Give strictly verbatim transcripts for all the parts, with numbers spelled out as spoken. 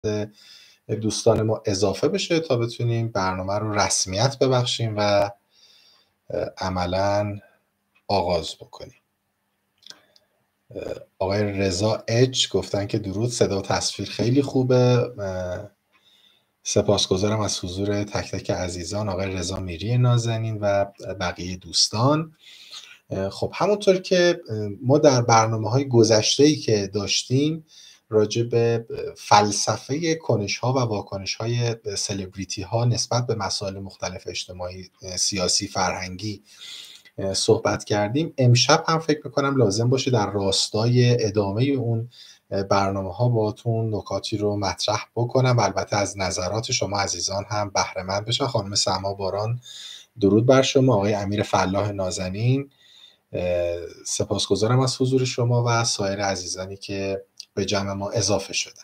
دوستان ما اضافه بشه تا بتونیم برنامه رو رسمیت ببخشیم و عملاً آغاز بکنیم. آقای رضا اچ گفتن که درود، صدا و تصویر خیلی خوبه. سپاسگزارم از حضور تک تک عزیزان، آقای رضا میری نازنین و بقیه دوستان. خب همونطور که ما در برنامه‌های گذشته‌ای که داشتیم راجع به فلسفه کنش‌ها و واکنش‌های سلبریتی‌ها نسبت به مسائل مختلف اجتماعی، سیاسی، فرهنگی صحبت کردیم، امشب هم فکر میکنم لازم باشه در راستای ادامه اون برنامه ها باهاتون نکاتی رو مطرح بکنم و البته از نظرات شما عزیزان هم بهره مند بشم. خانم سما باران درود بر شما. آقای امیر فلاح نازنین سپاسگزارم از حضور شما و سایر عزیزانی که به جمع ما اضافه شدن.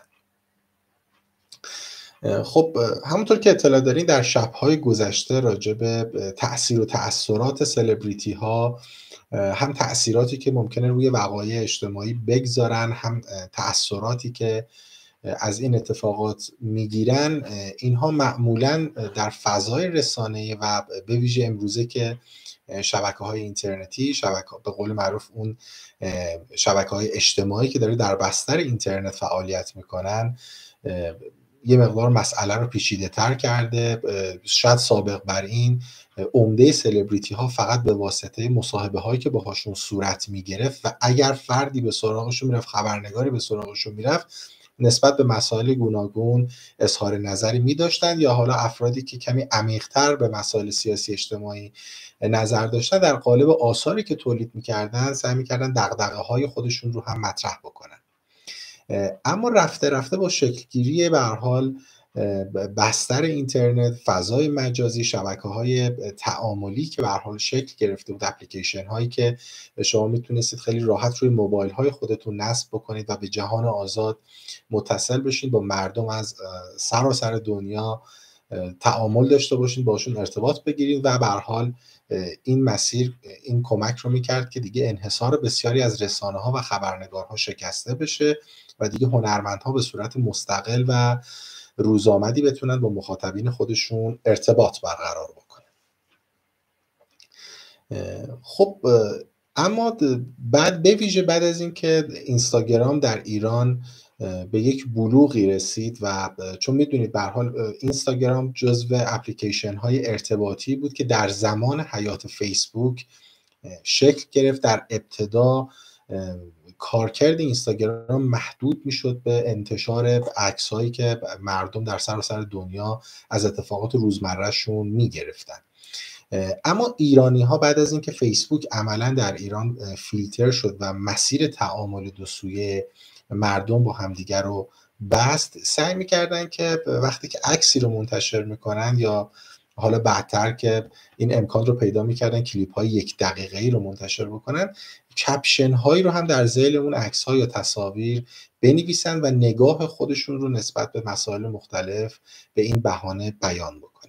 خب همونطور که اطلاع دارین در شب‌های گذشته راجع به تأثیر و تأثیرات سلبریتی ها، هم تأثیراتی که ممکنه روی وقایع اجتماعی بگذارن، هم تأثیراتی که از این اتفاقات میگیرن، اینها معمولاً در فضای رسانه‌ای و به ویژه امروزه که شبکه‌های اینترنتی، شبکه به قول معروف اون شبکه‌های اجتماعی که داره در بستر اینترنت فعالیت میکنن، یه مقدار مسئله رو پیچیده تر کرده. شاید سابق بر این عمده سلبریتی ها فقط به واسطه مصاحبه هایی که باهاشون صورت میگرفت و اگر فردی به سراغشون میرفت، خبرنگاری به سراغشون میرفت، نسبت به مسائل گوناگون اظهار نظری میداشتن، یا حالا افرادی که کمی عمیق‌تر به مسائل سیاسی اجتماعی نظر داشتن در قالب آثاری که تولید میکردن سعی میکردن دغدغه های خودشون رو هم مطرح بکنن. اما رفته رفته با شکلگیری به هر حال بستر اینترنت، فضای مجازی، شبکه‌های تعاملی که به هر حال شکل گرفته بود، اپلیکیشن هایی که شما میتونستید خیلی راحت روی موبایل های خودتون نصب بکنید و به جهان آزاد متصل بشین، با مردم از سراسر دنیا تعامل داشته باشین، باشون ارتباط بگیرید و به هر حال این مسیر این کمک رو میکرد که دیگه انحصار بسیاری از رسانه ها و خبرنگارها شکسته بشه و دیگه هنرمندها به صورت مستقل و روزآمدی بتونن با مخاطبین خودشون ارتباط برقرار بکنن. خب اما بعد به ویژه بعد از این که اینستاگرام در ایران به یک بلوغی رسید و چون میدونید به هر حال اینستاگرام جزو اپلیکیشن های ارتباطی بود که در زمان حیات فیسبوک شکل گرفت. در ابتدا کارکرد اینستاگرام محدود میشد به انتشار عکسایی که مردم در سراسر دنیا از اتفاقات روزمرهشون میگرفتن. اما ایرانی ها بعد از اینکه فیسبوک عملا در ایران فیلتر شد و مسیر تعامل دو سویه مردم با همدیگر رو بست، سعی میکردن که وقتی که عکسی رو منتشر میکنن یا حالا بعدتر که این امکان رو پیدا میکردن کلیپ های یک دقیقه‌ای رو منتشر بکنن، کپشن هایی رو هم در ذیل اون عکس ها یا تصاویر بنویسن و نگاه خودشون رو نسبت به مسائل مختلف به این بهانه بیان بکنن.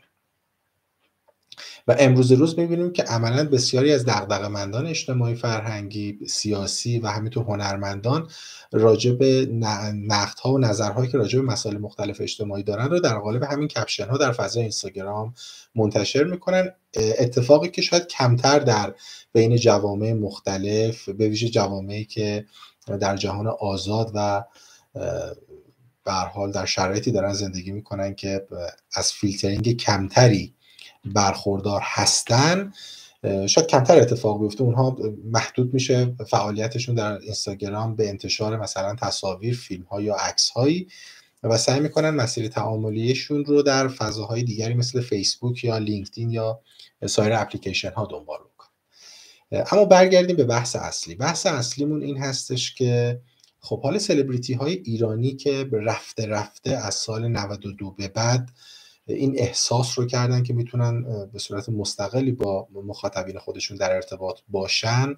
و امروز روز میبینیم که عملاً بسیاری از دغدغه‌مندان اجتماعی، فرهنگی، سیاسی و همینطور هنرمندان راجع به نقدها و نظرهایی که راجع به مسائل مختلف اجتماعی دارن رو در قالب همین کپشن ها در فضای اینستاگرام منتشر میکنن. اتفاقی که شاید کمتر در بین جوامع مختلف، به ویژه جوامعی که در جهان آزاد و به هر حال در شرایطی دارن زندگی میکنن که از فیلترینگ کمتری برخوردار هستن، شاید کمتر اتفاق بیفته. اونها محدود میشه فعالیتشون در اینستاگرام به انتشار مثلا تصاویر، فیلم ها یا عکس هایی و سعی میکنن مسیر تعاملیشون رو در فضاهای دیگری مثل فیسبوک یا لینکدین یا سایر اپلیکیشن ها دنبال بکنن. اما برگردیم به بحث اصلی. بحث اصلیمون این هستش که خب حال سلبریتی های ایرانی که رفته رفته از سال نود و دو به بعد این احساس رو کردن که میتونن به صورت مستقلی با مخاطبین خودشون در ارتباط باشن،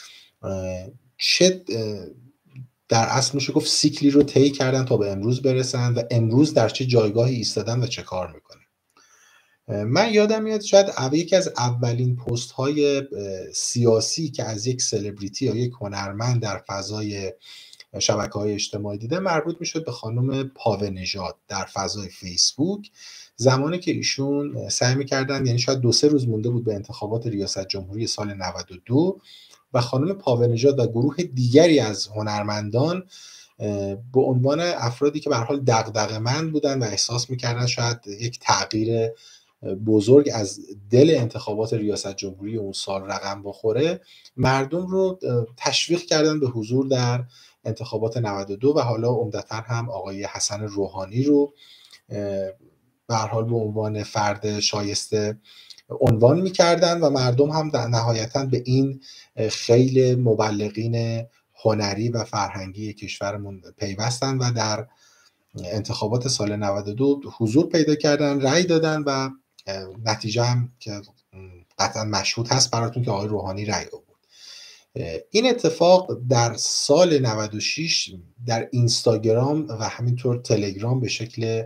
چه در اصل میشه گفت سیکلی رو طی کردن تا به امروز برسن و امروز در چه جایگاهی ایستادن و چه کار میکنن. من یادم میاد شاید یکی از اولین پست های سیاسی که از یک سلبریتی یا یک هنرمند در فضای شبکه‌های اجتماعی دیدم مربوط میشد به خانم پاوه نژاد در فضای فیسبوک، زمانی که ایشون سعی میکردن، یعنی شاید دو سه روز مونده بود به انتخابات ریاست جمهوری سال نود و دو و خانم پاوه نژاد و گروه دیگری از هنرمندان به عنوان افرادی که به هر حال دغدغه‌مند بودن و احساس میکردن شاید یک تغییر بزرگ از دل انتخابات ریاست جمهوری اون سال رقم بخوره، مردم رو تشویق کردن به حضور در انتخابات نود و دو و حالا عمدتاً هم آقای حسن روحانی رو به هر حال به عنوان فرد شایسته عنوان می‌کردن و مردم هم در نهایتاً به این خیل مبلغین هنری و فرهنگی کشورمون پیوستن و در انتخابات سال نود و دو حضور پیدا کردن، رأی دادن و نتیجه هم که قطعا مشهود هست براتون که آقای روحانی رأی آورد. این اتفاق در سال نود و شش در اینستاگرام و همینطور تلگرام به شکل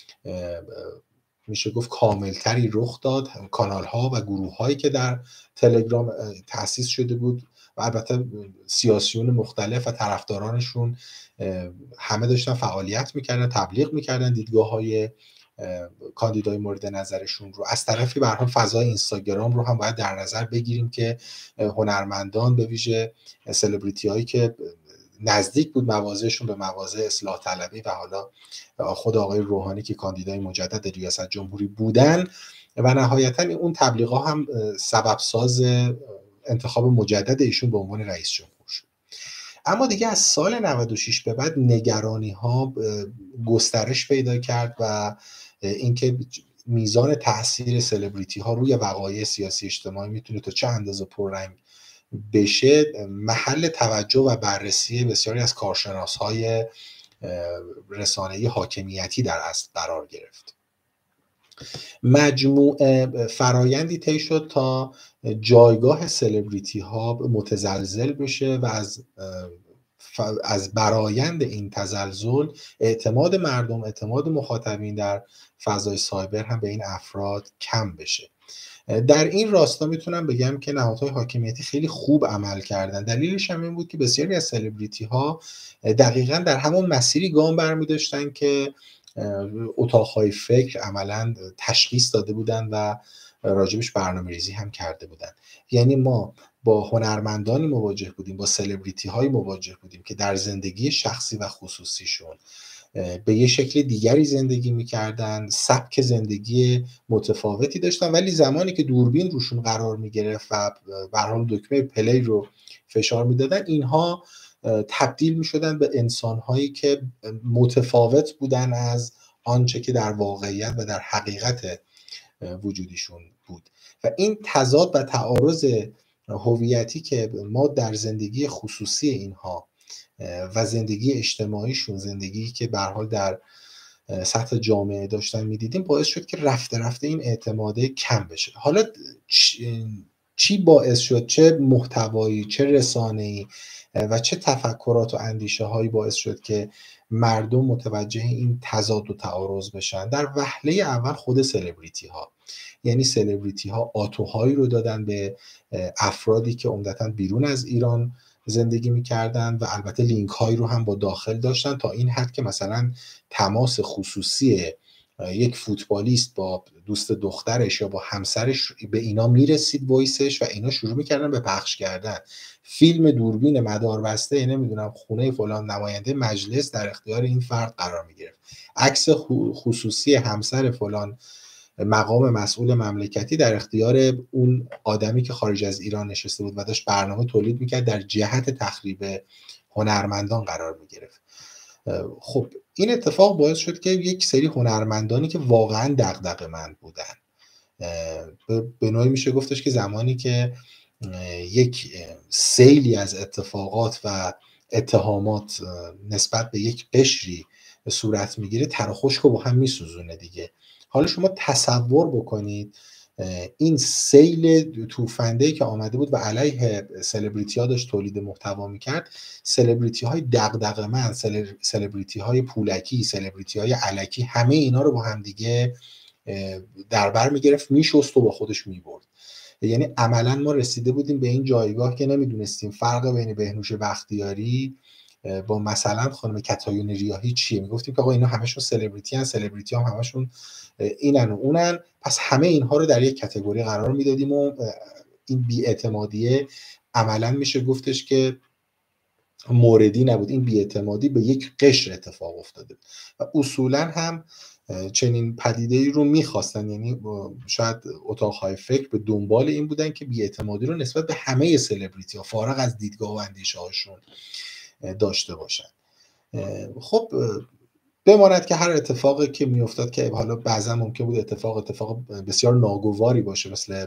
میشه گفت کاملتری رخ داد. کانال ها و گروه هایی که در تلگرام تأسیس شده بود و البته سیاسیون مختلف و طرفدارانشون همه داشتن فعالیت میکردن، تبلیغ میکردن دیدگاه های کاندیدای مورد نظرشون رو. از طرفی به هر حال فضای اینستاگرام رو هم باید در نظر بگیریم که هنرمندان به ویژه سلبریتی هایی که نزدیک بود مواضعشون به مواضع اصلاح طلبی و حالا خود آقای روحانی که کاندیدای مجدد ریاست جمهوری بودن و نهایتا اون تبلیغات هم سبب ساز انتخاب مجدد ایشون به عنوان رئیس جمهور شد. اما دیگه از سال نود و شش به بعد نگرانی ها گسترش پیدا کرد و اینکه میزان تاثیر سلبریتی ها روی وقایع سیاسی اجتماعی میتونه تا چه اندازه پررنگ بشه محل توجه و بررسی بسیاری از کارشناس های رسانه‌ای حاکمیتی در اصل قرار گرفت. مجموع فرایندی طی شد تا جایگاه سلبریتی ها متزلزل بشه و از از برایند این تزلزل اعتماد مردم، اعتماد مخاطبین در فضای سایبر هم به این افراد کم بشه. در این راستا میتونم بگم که نهادهای حاکمیتی خیلی خوب عمل کردن. دلیلش هم این بود که بسیاری از سلبریتی ها دقیقاً در همون مسیری گام برمی داشتن که اتاقهای فکر عملاً تشخیص داده بودن و راجبش برنامه ریزی هم کرده بودن. یعنی ما با هنرمندانی مواجه بودیم، با سلبریتی های مواجه بودیم که در زندگی شخصی و خصوصیشون به یه شکل دیگری زندگی میکردن، سبک زندگی متفاوتی داشتن، ولی زمانی که دوربین روشون قرار میگرفت و به هر حال دکمه پلی رو فشار میدادن، اینها تبدیل میشدن به انسانهایی که متفاوت بودن از آنچه که در واقعیت و در حقیقت وجودیشون بود. و این تضاد و تعارض هویتی که ما در زندگی خصوصی اینها و زندگی اجتماعیشون، زندگی که به هر حال در سطح جامعه داشتن میدیدیم، باعث شد که رفته رفته این اعتماده کم بشه. حالا چی باعث شد؟ چه محتوایی، چه رسانه‌ای و چه تفکرات و اندیشه هایی باعث شد که مردم متوجه این تضاد و تعارض بشن؟ در وهله اول خود سلبریتی ها، یعنی سلبریتی ها آتوهایی رو دادن به افرادی که عمدتاً بیرون از ایران زندگی میکردن و البته لینک هایی رو هم با داخل داشتن، تا این حد که مثلا تماس خصوصی یک فوتبالیست با دوست دخترش یا با همسرش به اینا میرسید وایسش و اینا شروع میکردن به پخش کردن. فیلم دوربین مداربسته نمیدونم خونه فلان نماینده مجلس در اختیار این فرد قرار میگرفت، عکس خصوصی همسر فلان مقام مسئول مملکتی در اختیار اون آدمی که خارج از ایران نشسته بود و داشت برنامه تولید میکرد در جهت تخریب هنرمندان قرار میگرفت. خب این اتفاق باعث شد که یک سری هنرمندانی که واقعا دغدغه‌مند بودن، به نوعی میشه گفتش که زمانی که یک سیلی از اتفاقات و اتهامات نسبت به یک قشری صورت میگیره، تر و خشک رو با هم میسوزونه دیگه. حالا شما تصور بکنید این سیل توفنده‌ای که آمده بود و علیه سلبریتی ها داشت تولید محتوا میکرد، سلبریتی های دغدغه‌مند، سلبریتی های پولکی، سلبریتی های الکی، همه اینا رو با هم دیگه در بر میگرفت، میشست و با خودش میبرد. یعنی عملا ما رسیده بودیم به این جایگاه که نمیدونستیم فرق بین بهنوش بختیاری با مثلا خانم کتایون ریاحی چیه؟ میگفتیم که آقا اینا همشون سلبریتی ان، سلبریتی هم همشون اینن و اونن، پس همه اینها رو در یک کاتگوری قرار میدادیم و این بی‌اعتمادیه عملا میشه گفتش که موردی نبود. این بی‌اعتمادی به یک قشر اتفاق افتاده و اصولا هم چنین پدیده‌ای رو میخواستن، یعنی شاید اتاق‌های فکر به دنبال این بودن که بی‌اعتمادی رو نسبت به همه سلبریتی ها فارغ از دیدگاه و اندیشه هاشون داشته باشن. خب بماند که هر اتفاقی که میافتاد که حالا بعضا ممکن بود اتفاق اتفاق بسیار ناگواری باشه، مثل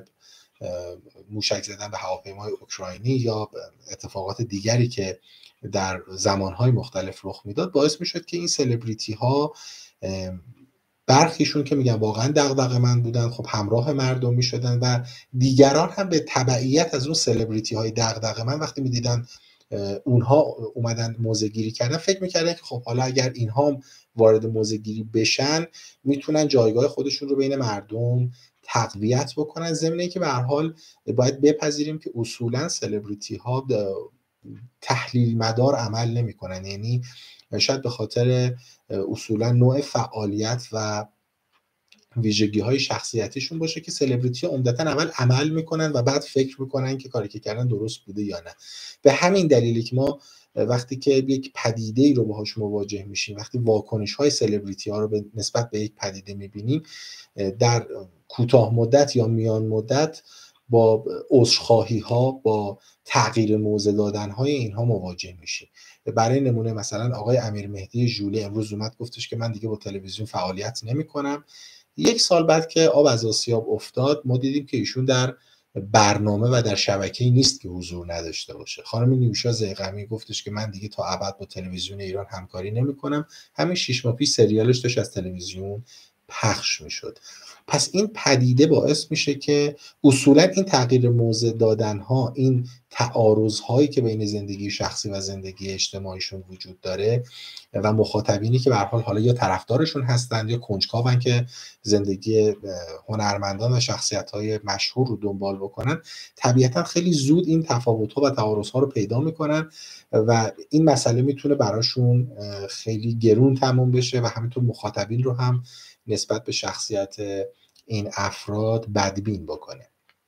موشک زدن به هواپیمای اوکراینی یا اتفاقات دیگری که در زمانهای مختلف رخ میداد، باعث میشد که این سلبریتی ها برخیشون که میگن واقعا دغدغه‌مند بودن، خب همراه مردم میشدن و دیگران هم به تبعیت از اون سلبریتی های دغدغه‌مند وقتی میدیدن اونها اومدن موضع گیری کردن، فکر میکردن که خب حالا اگر اینها وارد موضع گیری بشن میتونن جایگاه خودشون رو بین مردم تقویت بکنن، ضمن اینکه به هر حال باید بپذیریم که اصولا سلبریتی ها تحلیل مدار عمل نمیکنن، یعنی شاید به خاطر اصولا نوع فعالیت و ویژگی های شخصیتیشون باشه که سلبریتی ها عمدتا اول عمل میکنن و بعد فکر میکنن که کاری که کردن درست بوده یا نه. به همین دلیلی که ما وقتی که یک پدیده ای رو باهاش مواجه میشیم، وقتی واکنش های سلبریتی ها رو به نسبت به یک پدیده میبینیم، در کوتاه مدت یا میان مدت با عذرخواهی ها، با تغییر موضع دادن های اینها مواجه میشیم. برای نمونه مثلا آقای امیرمهدی ژوله امروز اومد گفتش که من دیگه با تلویزیون فعالیت نمیکنم. یک سال بعد که آب از آسیاب افتاد ما دیدیم که ایشون در برنامه و در شبکه‌ای نیست که حضور نداشته باشه. خانم نیوشا ضیغمی گفتش که من دیگه تا ابد با تلویزیون ایران همکاری نمی‌کنم. همین شش ماه پیش سریالش داشت از تلویزیون پخش میشد. پس این پدیده باعث میشه که اصولا این تغییر موضع دادن ها، این تعارض هایی که بین زندگی شخصی و زندگی اجتماعیشون وجود داره و مخاطبینی که به هر حال حالا یا طرفدارشون هستند یا کنجکاون که زندگی هنرمندان و شخصیت های مشهور رو دنبال بکنن، طبیعتا خیلی زود این تفاوت ها و تعارض ها رو پیدا میکنن و این مسئله میتونه براشون خیلی گرون تموم بشه و همینطور مخاطبین رو هم نسبت به شخصیت این افراد بدبین بکنه.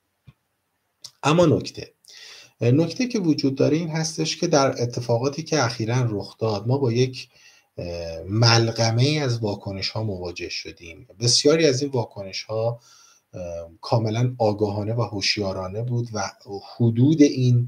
اما نکته نکته که وجود داره این هستش که در اتفاقاتی که اخیراً رخ داد ما با یک ملغمه از واکنش ها مواجه شدیم. بسیاری از این واکنش ها کاملا آگاهانه و هوشیارانه بود و حدود این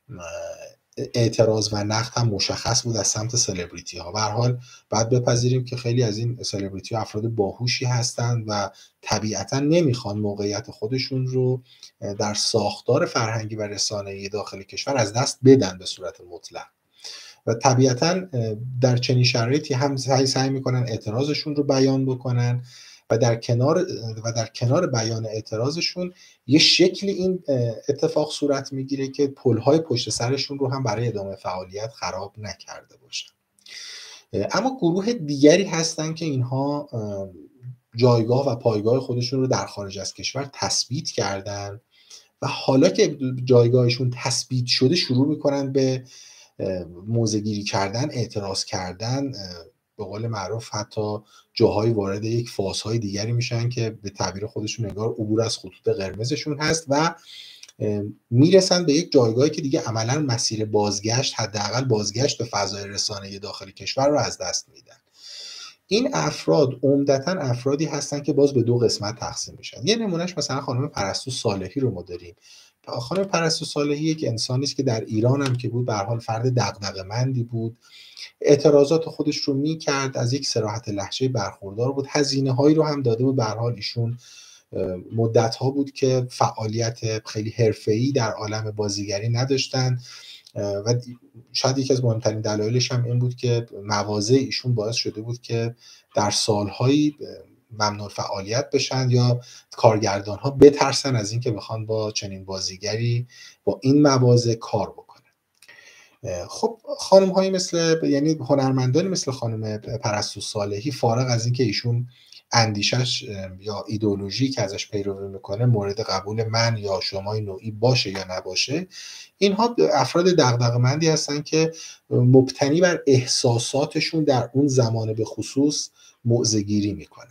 اعتراض و نقد هم مشخص بود از سمت سلبریتی ها. به هر حال باید بپذیریم که خیلی از این سلبریتی ها افراد باهوشی هستند و طبیعتا نمیخوان موقعیت خودشون رو در ساختار فرهنگی و رسانه‌ای داخل کشور از دست بدن به صورت مطلق و طبیعتا در چنین شرایطی هم سعی سعی میکنن اعتراضشون رو بیان بکنن و در کنار و در کنار بیان اعتراضشون یه شکلی این اتفاق صورت میگیره که پل‌های پشت سرشون رو هم برای ادامه فعالیت خراب نکرده باشن. اما گروه دیگری هستن که اینها جایگاه و پایگاه خودشون رو در خارج از کشور تثبیت کردن و حالا که جایگاهشون تثبیت شده شروع میکنن به موضع‌گیری کردن، اعتراض کردن، به قول معروف حتی جاهای وارد یک فازهای دیگری میشن که به تعبیر خودشون انگار عبور از خطوط قرمزشون هست و میرسن به یک جایگاهی که دیگه عملا مسیر بازگشت، حداقل بازگشت به فضای رسانه‌ای داخل کشور رو از دست میدن. این افراد عمدتاً افرادی هستن که باز به دو قسمت تقسیم میشن. یه نمونهش مثلا خانم پرستو صالحی رو ما داریم. خانم پرستو صالحی یک انسانی است که در ایران هم که بود به هر حال فرد دغدغه‌مندی بود، اعتراضات خودش رو میکرد، از یک صراحت لهجه برخوردار بود، هزینه هایی رو هم داده بود. به هر حال ایشون مدت ها بود که فعالیت خیلی حرفه‌ای در عالم بازیگری نداشتن و شاید یکی از مهمترین دلایلش هم این بود که مواضع ایشون باعث شده بود که در سالهایی ممنوع فعالیت بشن یا کارگردان ها بترسن از اینکه بخوان با چنین بازیگری با این مواضع کار بکنن. خب خانم هایی مثل یعنی هنرمندانی مثل خانم پرستو صالحی فارغ از اینکه ایشون اندیشش یا ایدئولوژی که ازش پیروی میکنه مورد قبول من یا شمای نوعی باشه یا نباشه، اینها افراد دغدغه‌مندی هستن که مبتنی بر احساساتشون در اون زمانه به خصوص موضع‌گیری میکنن.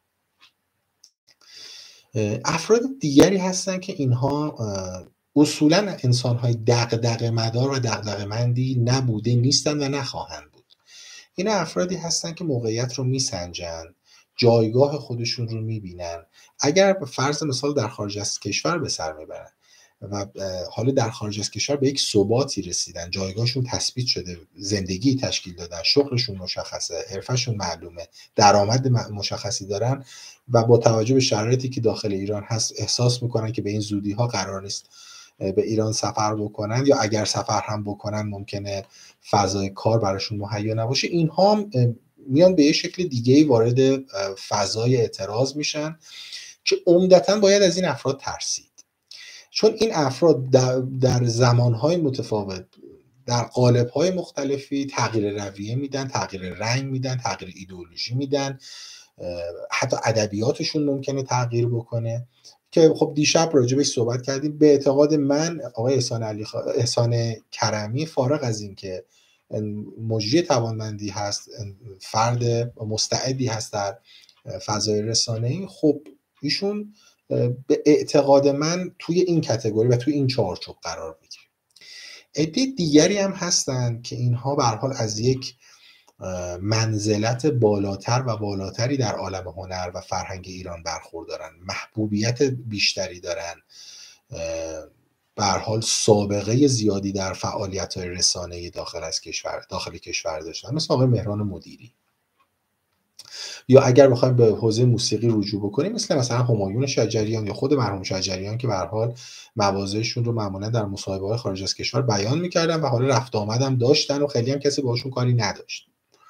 افراد دیگری هستن که اینها اصولا انسان‌های دغدغه‌مدار و دغدغه‌مندی نبوده، نیستن و نخواهند بود. اینا افرادی هستن که موقعیت رو میسنجن، جایگاه خودشون رو میبینن. اگر به فرض مثال در خارج از کشور به سر میبرن و حالا در خارج از کشور به یک ثباتی رسیدن، جایگاهشون تثبیت شده، زندگی تشکیل دادن، شغلشون مشخصه، حرفشون معلومه، درآمد مشخصی دارن و با توجه به شرایطی که داخل ایران هست احساس میکنن که به این زودی ها قرار نیست به ایران سفر بکنن یا اگر سفر هم بکنن ممکنه فضای کار براشون مهیا نباشه. اینها هم میان به یه شکل دیگه‌ای وارد فضای اعتراض میشن که عمدتاً باید از این افراد ترسید، چون این افراد در, در زمانهای متفاوت در قالب‌های مختلفی تغییر رویه میدن، تغییر رنگ میدن، تغییر ایدئولوژی میدن، حتی ادبیاتشون ممکنه تغییر بکنه که خب دیشب راجبش صحبت کردیم. به اعتقاد من آقای احسان علی خ... احسان کرمی فارغ از این که مجری توانمندی هست، فرد مستعدی هست در فضای رسانه‌ای، خب ایشون به اعتقاد من توی این کاتگوری و توی این چارچوب قرار میگیره. عده دیگری هم هستن که اینها به هر حال از یک منزلت بالاتر و بالاتری در عالم هنر و فرهنگ ایران برخوردارن، محبوبیت بیشتری دارن، به هر حال سابقه زیادی در فعالیت‌های رسانه‌ای داخل از کشور داخل کشور داشتن، مثل آقای مهران مدیری. یا اگر بخوایم به حوزه موسیقی رجوع بکنیم مثل مثلا همایون شجریان یا خود مرحوم شجریان که به هر حال مواضعشون رو معمولا در مصاحبه‌های خارج از کشور بیان می‌کردن و حالا رفت آمد هم داشتن و خیلی هم کسی باهاشون کاری نداشت.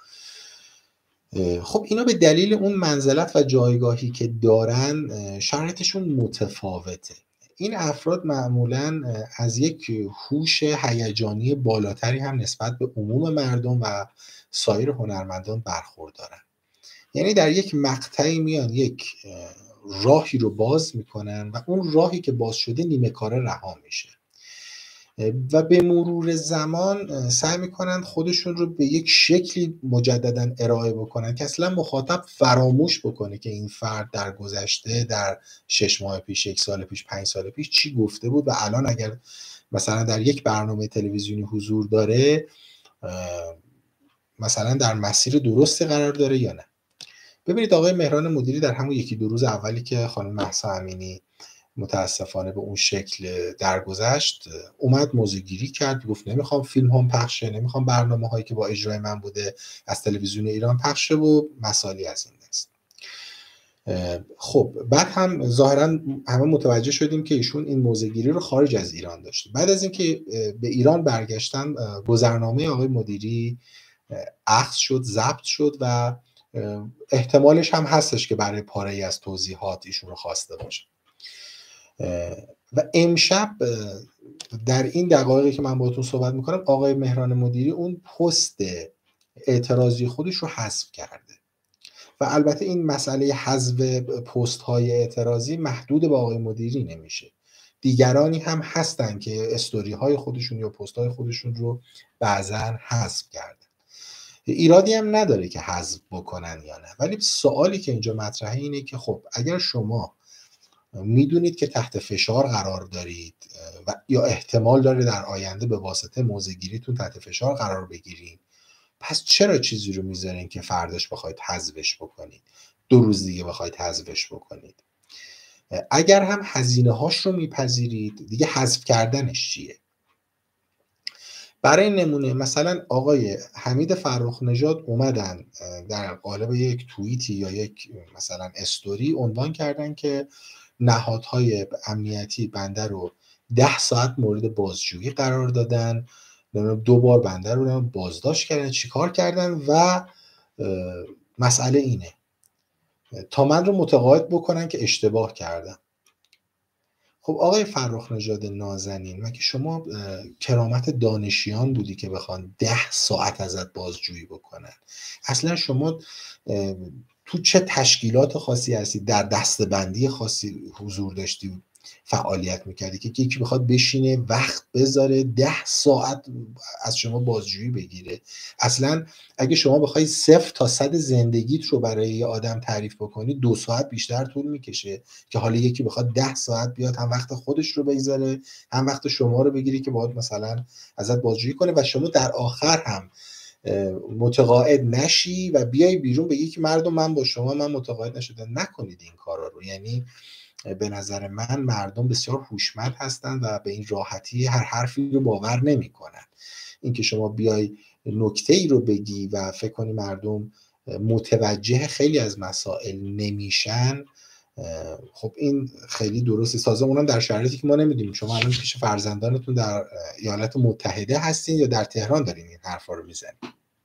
خب اینا به دلیل اون منزلت و جایگاهی که دارن شرایطشون متفاوته. این افراد معمولاً از یک هوش هیجانی بالاتری هم نسبت به عموم مردم و سایر هنرمندان برخوردارن. یعنی در یک مقطعی میان یک راهی رو باز میکنن و اون راهی که باز شده نیمه کاره رها میشه و به مرور زمان سعی میکنن خودشون رو به یک شکلی مجددا ارائه بکنن که اصلا مخاطب فراموش بکنه که این فرد در گذشته، در شش ماه پیش، یک سال پیش، پنج سال پیش چی گفته بود و الان اگر مثلا در یک برنامه تلویزیونی حضور داره مثلا در مسیر درستی قرار داره یا نه. ببینید آقای مهران مدیری در همون یکی دو روز اولی که خانم مهسا امینی متاسفانه به اون شکل درگذشت اومد موضع‌گیری کرد، گفت نمیخوام فیلم هم پخشه، نمیخوام برنامه هایی که با اجرای من بوده از تلویزیون ایران پخشه و مسائلی از این دست. خب بعد هم ظاهرا همه متوجه شدیم که ایشون این موضع‌گیری رو خارج از ایران داشته. بعد از اینکه به ایران برگشتن گذرنامه آقای مدیری اخذ شد، ضبط شد و احتمالش هم هستش که برای پاره‌ای از توضیحات ایشون رو خواسته باشه. و امشب در این دقایقی که من باهاتون صحبت میکنم آقای مهران مدیری اون پست اعتراضی خودش رو حذف کرده و البته این مسئله حذف پست های اعتراضی محدود به آقای مدیری نمیشه، دیگرانی هم هستن که استوری های خودشون یا پست های خودشون رو بعضا حذف کردن. ایرادی هم نداره که حذف بکنن یا نه، ولی سوالی که اینجا مطرحه اینه که خب اگر شما میدونید که تحت فشار قرار دارید و یا احتمال داره در آینده به واسطه موضع‌گیریتون تحت فشار قرار بگیرید، پس چرا چیزی رو میذارین که فرداش بخواید حذفش بکنید، دو روز دیگه بخواید حذفش بکنید؟ اگر هم هزینه هاش رو میپذیرید دیگه حذف کردنش چیه؟ برای نمونه مثلا آقای حمید فرخ نژاد اومدن در قالب یک توییتی یا یک مثلا استوری عنوان کردن که نهادهای امنیتی بنده رو ده ساعت مورد بازجویی قرار دادن، دو بار بنده رو بازداشت کردن، چیکار کردن و مسئله اینه تا من رو متقاعد بکنن که اشتباه کردم. خب آقای فرخ نژاد نازنین، مگه شما کرامت دانشیان بودی که بخوان ده ساعت ازت بازجویی بکنن؟ اصلا شما تو چه تشکیلات خاصی هستی، در دسته‌بندی خاصی حضور داشتی، فعالیت میکردی که یکی بخواد بشینه وقت بذاره ده ساعت از شما بازجویی بگیره؟ اصلا اگه شما بخوای صفر تا صد زندگیت رو برای یه آدم تعریف بکنی دو ساعت بیشتر طول میکشه، که حالا یکی بخواد ده ساعت بیاد هم وقت خودش رو بگذاره هم وقت شما رو بگیری که باید مثلا ازت بازجویی کنه و شما در آخر هم متقاعد نشی و بیای بیرون بگی که مردم من با شما من متقاعد نشدم. نکنید این کارا رو. یعنی به نظر من مردم بسیار هوشمند هستند و به این راحتی هر حرفی رو باور نمیکنن. اینکه شما بیای نکته ای رو بگی و فکر کنی مردم متوجه خیلی از مسائل نمیشن، خب این خیلی درسته. تازه اونم در شرایطی که ما نمیدونیم شما الان پیش فرزندانتون در ایالات متحده هستین یا در تهران دارین این حرفا رو میزنین.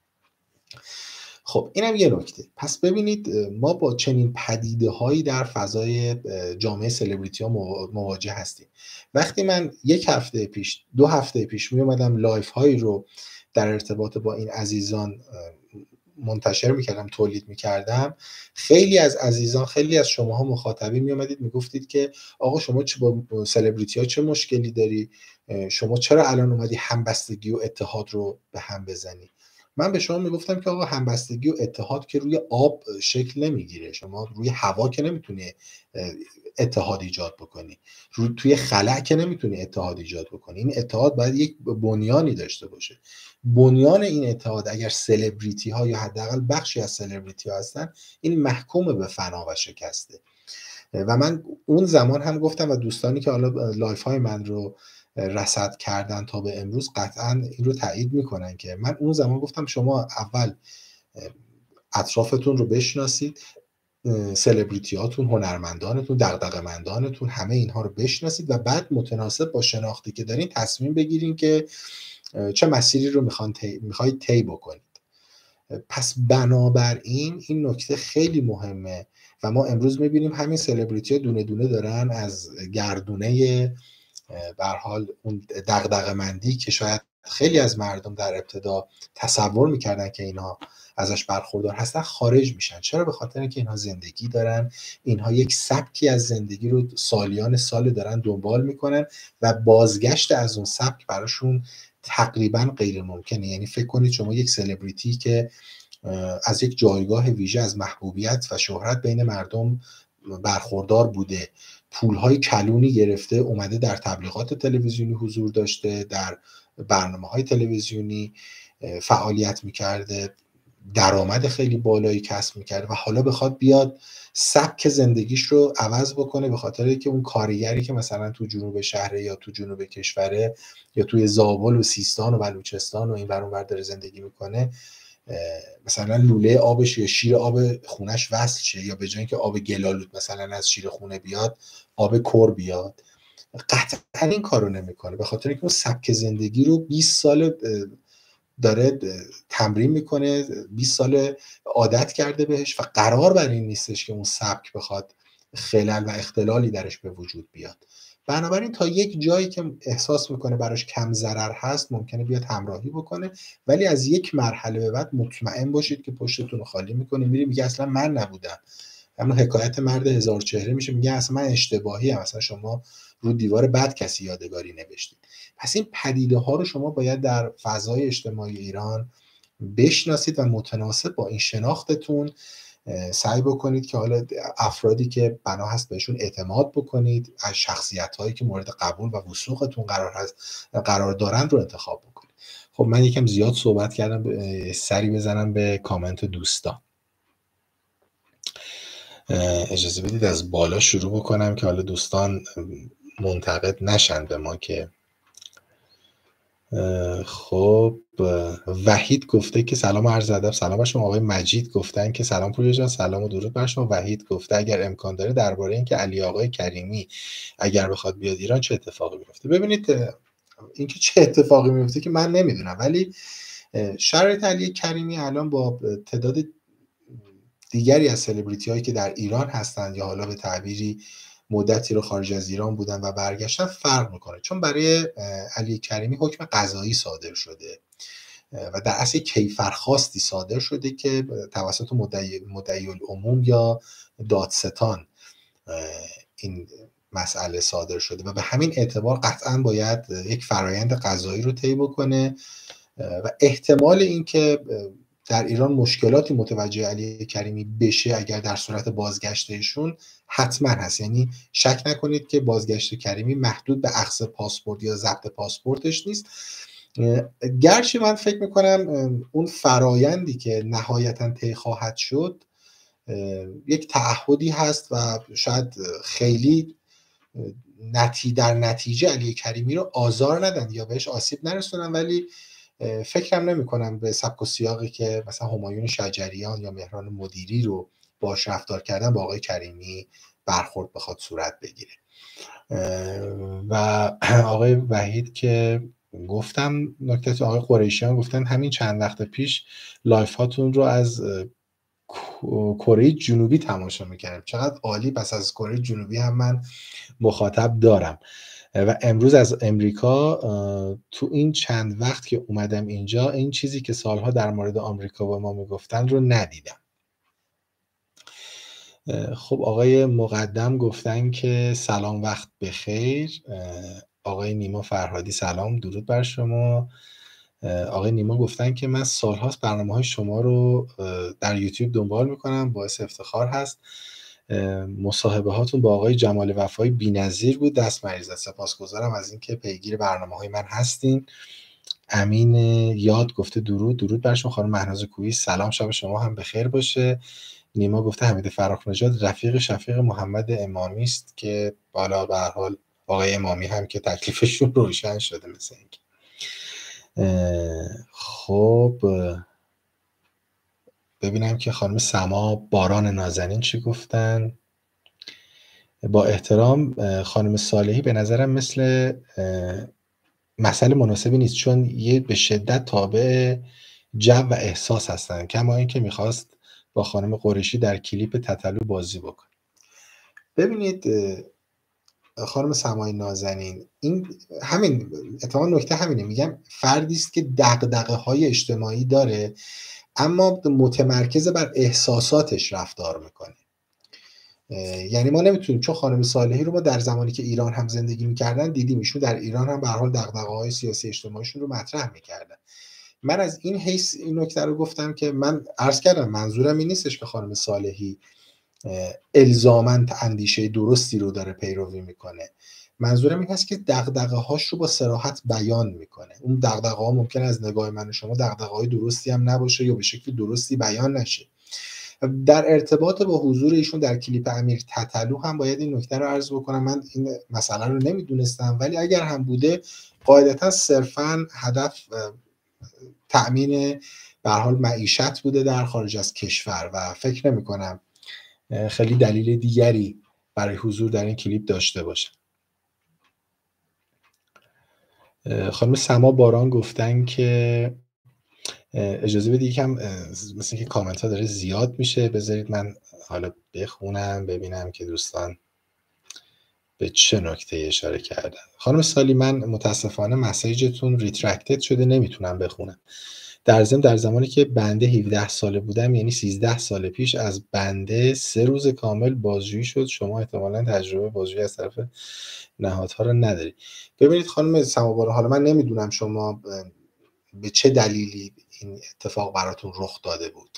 خب اینم یه نکته. پس ببینید ما با چنین پدیده هایی در فضای جامعه سلبریتی ها مواجه هستیم. وقتی من یک هفته پیش دو هفته پیش می اومدم لایف هایی رو در ارتباط با این عزیزان منتشر میکردم، تولید میکردم، خیلی از عزیزان، خیلی از شماها مخاطبین میومدید میگفتید که آقا شما چه با سلبریتی ها چه مشکلی داری؟ شما چرا الان اومدی همبستگی و اتحاد رو به هم بزنی؟ من به شما میگفتم که آقا همبستگی و اتحاد که روی آب شکل نمیگیره. شما روی هوا که نمیتونی اتحاد ایجاد بکنی، روی توی خلا که نمیتونی اتحاد ایجاد بکنی. این اتحاد باید یک بنیانی داشته باشه. بنیان این اتحاد اگر سلبریتی ها یا حداقل بخشی از سلبریتی ها هستن، این محکوم به فنا و شکسته. و من اون زمان هم گفتم و دوستانی که حالا لایف های من رو رصد کردن تا به امروز قطعا این رو تایید میکنن که من اون زمان گفتم شما اول اطرافتون رو بشناسید، سلبریتی هاتون، هنرمندانتون، دغدغه‌مندانتون، همه اینها رو بشناسید و بعد متناسب با شناختی که دارین تصمیم بگیرین که چه مسیری رو میخوان تی، میخواید طی بکنید. پس بنابراین این نکته خیلی مهمه و ما امروز میبینیم همین سلبریتی ها دونه دونه دارن از گردونه به هر حال اون دغدغه‌مندی که شاید خیلی از مردم در ابتدا تصور میکردن که اینها ازش برخوردار هستن خارج میشن. چرا؟ به خاطر اینکه اینها زندگی دارن، اینها یک سبکی از زندگی رو سالیان سال دارن دنبال میکنن و بازگشت از اون سبک براشون تقریبا غیر ممکنه. یعنی فکر کنید شما یک سلبریتی که از یک جایگاه ویژه از محبوبیت و شهرت بین مردم برخوردار بوده، پولهای کلونی گرفته، اومده در تبلیغات تلویزیونی حضور داشته، در برنامه‌های تلویزیونی فعالیت میکرده، درآمد خیلی بالایی کسب میکرده و حالا بخواد بیاد سبک زندگیش رو عوض بکنه به خاطر اینکه اون کارگری که مثلا تو جنوب شهر یا تو جنوب کشوره یا توی زابل و سیستان و بلوچستان و این ور اون ور داره زندگی میکنه، مثلا لوله آبش یا شیر آب خونش وصل شه، یا به جای اینکه آب گلالود مثلا از شیر خونه بیاد آب کر بیاد. قطعا این کارو نمیکنه به خاطر اینکه اون سبک زندگی رو بیست سال داره تمرین میکنه، بیست سال عادت کرده بهش و قرار بر این نیستش که اون سبک بخواد خلل و اختلالی درش به وجود بیاد. بنابراین تا یک جایی که احساس میکنه براش کم ضرر هست ممکنه بیاد همراهی بکنه، ولی از یک مرحله به بعد مطمئن باشید که پشتتون رو خالی میکنه، میری میگه اصلا من نبودم. همون حکایت مرد هزار چهره میشه، میگه اصلا من اشتباهی ام، اصلا شما رو دیوار بد کسی یادگاری نوشتید. پس این پدیده ها رو شما باید در فضای اجتماعی ایران بشناسید و متناسب با این شناختتون سعی بکنید که حالا افرادی که بنا هست بهشون اعتماد بکنید، از شخصیت هایی که مورد قبول و وثوقتون قرار هست قرار دارند رو انتخاب بکنید. خب من یکم زیاد صحبت کردم، سری بزنم به کامنت دوستان. اجازه بدید از بالا شروع بکنم که حالا دوستان منتقد نشن به ما. که خب وحید گفته که سلام و عرض ادب. سلام بر شما. آقای مجید گفتن که سلام پوریا جان، سلام و درود بر شما. وحید گفته اگر امکان داره درباره اینکه علی آقای کریمی اگر بخواد بیاد ایران چه اتفاقی میفته. ببینید اینکه چه اتفاقی میفته که من نمیدونم، ولی شرایط علی کریمی الان با تعداد دیگری از سلبریتی هایی که در ایران هستند یا حالا به تعبیری مدتی رو خارج از ایران بودن و برگشتن فرق میکنه، چون برای علی کریمی حکم قضایی صادر شده و در اصل کیفرخواستی صادر شده که توسط مدعی مدعی العموم یا دادستان این مسئله صادر شده و به همین اعتبار قطعا باید یک فرایند قضایی رو طی بکنه و احتمال اینکه در ایران مشکلاتی متوجه علی کریمی بشه اگر در صورت بازگشت ایشون حتما هست. یعنی شک نکنید که بازگشت کریمی محدود به اخذ پاسپورت یا ضبط پاسپورتش نیست، گرچه من فکر میکنم اون فرایندی که نهایتا طی خواهد شد یک تعهدی هست و شاید خیلی نتی در نتیجه علی کریمی رو آزار ندن یا بهش آسیب نرسونن، ولی فکرم نمی کنم به سبک و سیاقی که مثلا همایون شجریان یا مهران مدیری رو باش رفتار کردن با آقای کریمی برخورد بخواد صورت بگیره. و آقای وحید که گفتم نکته تو، آقای قریشیان گفتن همین چند وقت پیش لایف هاتون رو از کره جنوبی تماشا میکردم. چقدر عالی، پس از کره جنوبی هم من مخاطب دارم و امروز از امریکا تو این چند وقت که اومدم اینجا این چیزی که سالها در مورد آمریکا با ما میگفتن رو ندیدم. خب آقای مقدم گفتن که سلام وقت بخیر. آقای نیما فرهادی سلام درود بر شما. آقای نیما گفتن که من سالهاست برنامه‌های شما رو در یوتیوب دنبال میکنم، باعث افتخار هست. مصاحبه هاتون با آقای جمال وفایی بی‌نظیر بود، دست مریض. سپاسگزارم از اینکه پیگیر برنامه‌های من هستین. امین یاد گفته درود درود بر شما. خانم مهناز کویی سلام، شب شما هم بخیر باشه. نیما گفته حمید فرخ نژاد رفیق شفیق محمد امامی است که بالا به هر حال آقای امامی هم که تکلیفشون روشن شده مثل اینکه. خب ببینم که خانم سما باران نازنین چی گفتن. با احترام خانم صالحی به نظرم مثل مسئله مناسبی نیست، چون یه به شدت تابع جو و احساس هستن، کما این که میخواست با خانم قریشی در کلیپ تتلو بازی بکن. ببینید خانم سمای نازنین، این همین اتفاقا نکته همینه، میگم فردی است که دغدغه های اجتماعی داره اما متمرکز بر احساساتش رفتار میکنه. یعنی ما نمیتونیم، چون خانم صالحی رو ما در زمانی که ایران هم زندگی میکردن دیدیم، ایشون در ایران هم به هر حال دغدغه‌های سیاسی اجتماعیشون رو مطرح میکردن. من از این حیث این نکته رو گفتم که من عرض کردم منظورم این نیستش که خانم صالحی الزاماً اندیشه درستی رو داره پیروی میکنه، منظورم این هست که دغدغه هاش رو با صراحت بیان میکنه. اون دغدغه ها ممکن از نگاه من و شما دغدغه های درستی هم نباشه یا به شکل درستی بیان نشه. در ارتباط با حضور ایشون در کلیپ امیر تتلو هم باید این نکته رو عرض بکنم، من این مسئله رو نمیدونستم، ولی اگر هم بوده قاعدتا صرفاً هدف تأمین به هر حال معیشت بوده در خارج از کشور و فکر نمی کنم خیلی دلیل دیگری برای حضور در این کلیپ داشته باشه. خانم سما باران گفتن که اجازه بدید یکم مثل که کامنت ها داره زیاد میشه، بذارید من حالا بخونم ببینم که دوستان به چه نکته اشاره کردن. خانم سالی من متاسفانه مسیجتون ریترکتد شده نمیتونم بخونم. در ضمن در زمانی که بنده هفده ساله بودم، یعنی سیزده سال پیش، از بنده سه روز کامل بازجویی شد. شما احتمالاً تجربه بازجویی از طرف نهادها رو نداری. ببینید خانم سماوار، حالا من نمیدونم شما به چه دلیلی این اتفاق براتون رخ داده بود،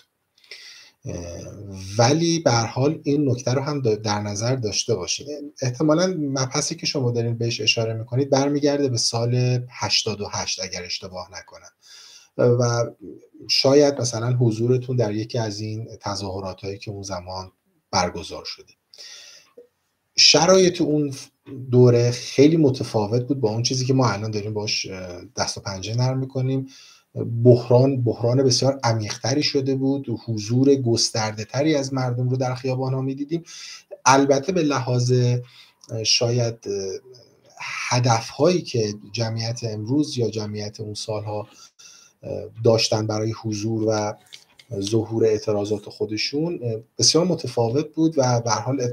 ولی به هر حال این نکته رو هم در نظر داشته باشید. احتمالاً مبحثی که شما دارین بهش اشاره میکنید برمیگرده به سال هشتاد و هشت اگر اشتباه نکنم و شاید مثلا حضورتون در یکی از این تظاهرات هایی که اون زمان برگزار شده. شرایط اون دوره خیلی متفاوت بود با اون چیزی که ما الان داریم باش دست و پنجه نرم میکنیم. بحران بحران بسیار عمیق‌تری شده بود، حضور گسترده تری از مردم رو در خیابان ها میدیدیم. البته به لحاظ شاید هدف هایی که جمعیت امروز یا جمعیت اون سالها داشتن برای حضور و ظهور اعتراضات خودشون بسیار متفاوت بود و به هر حال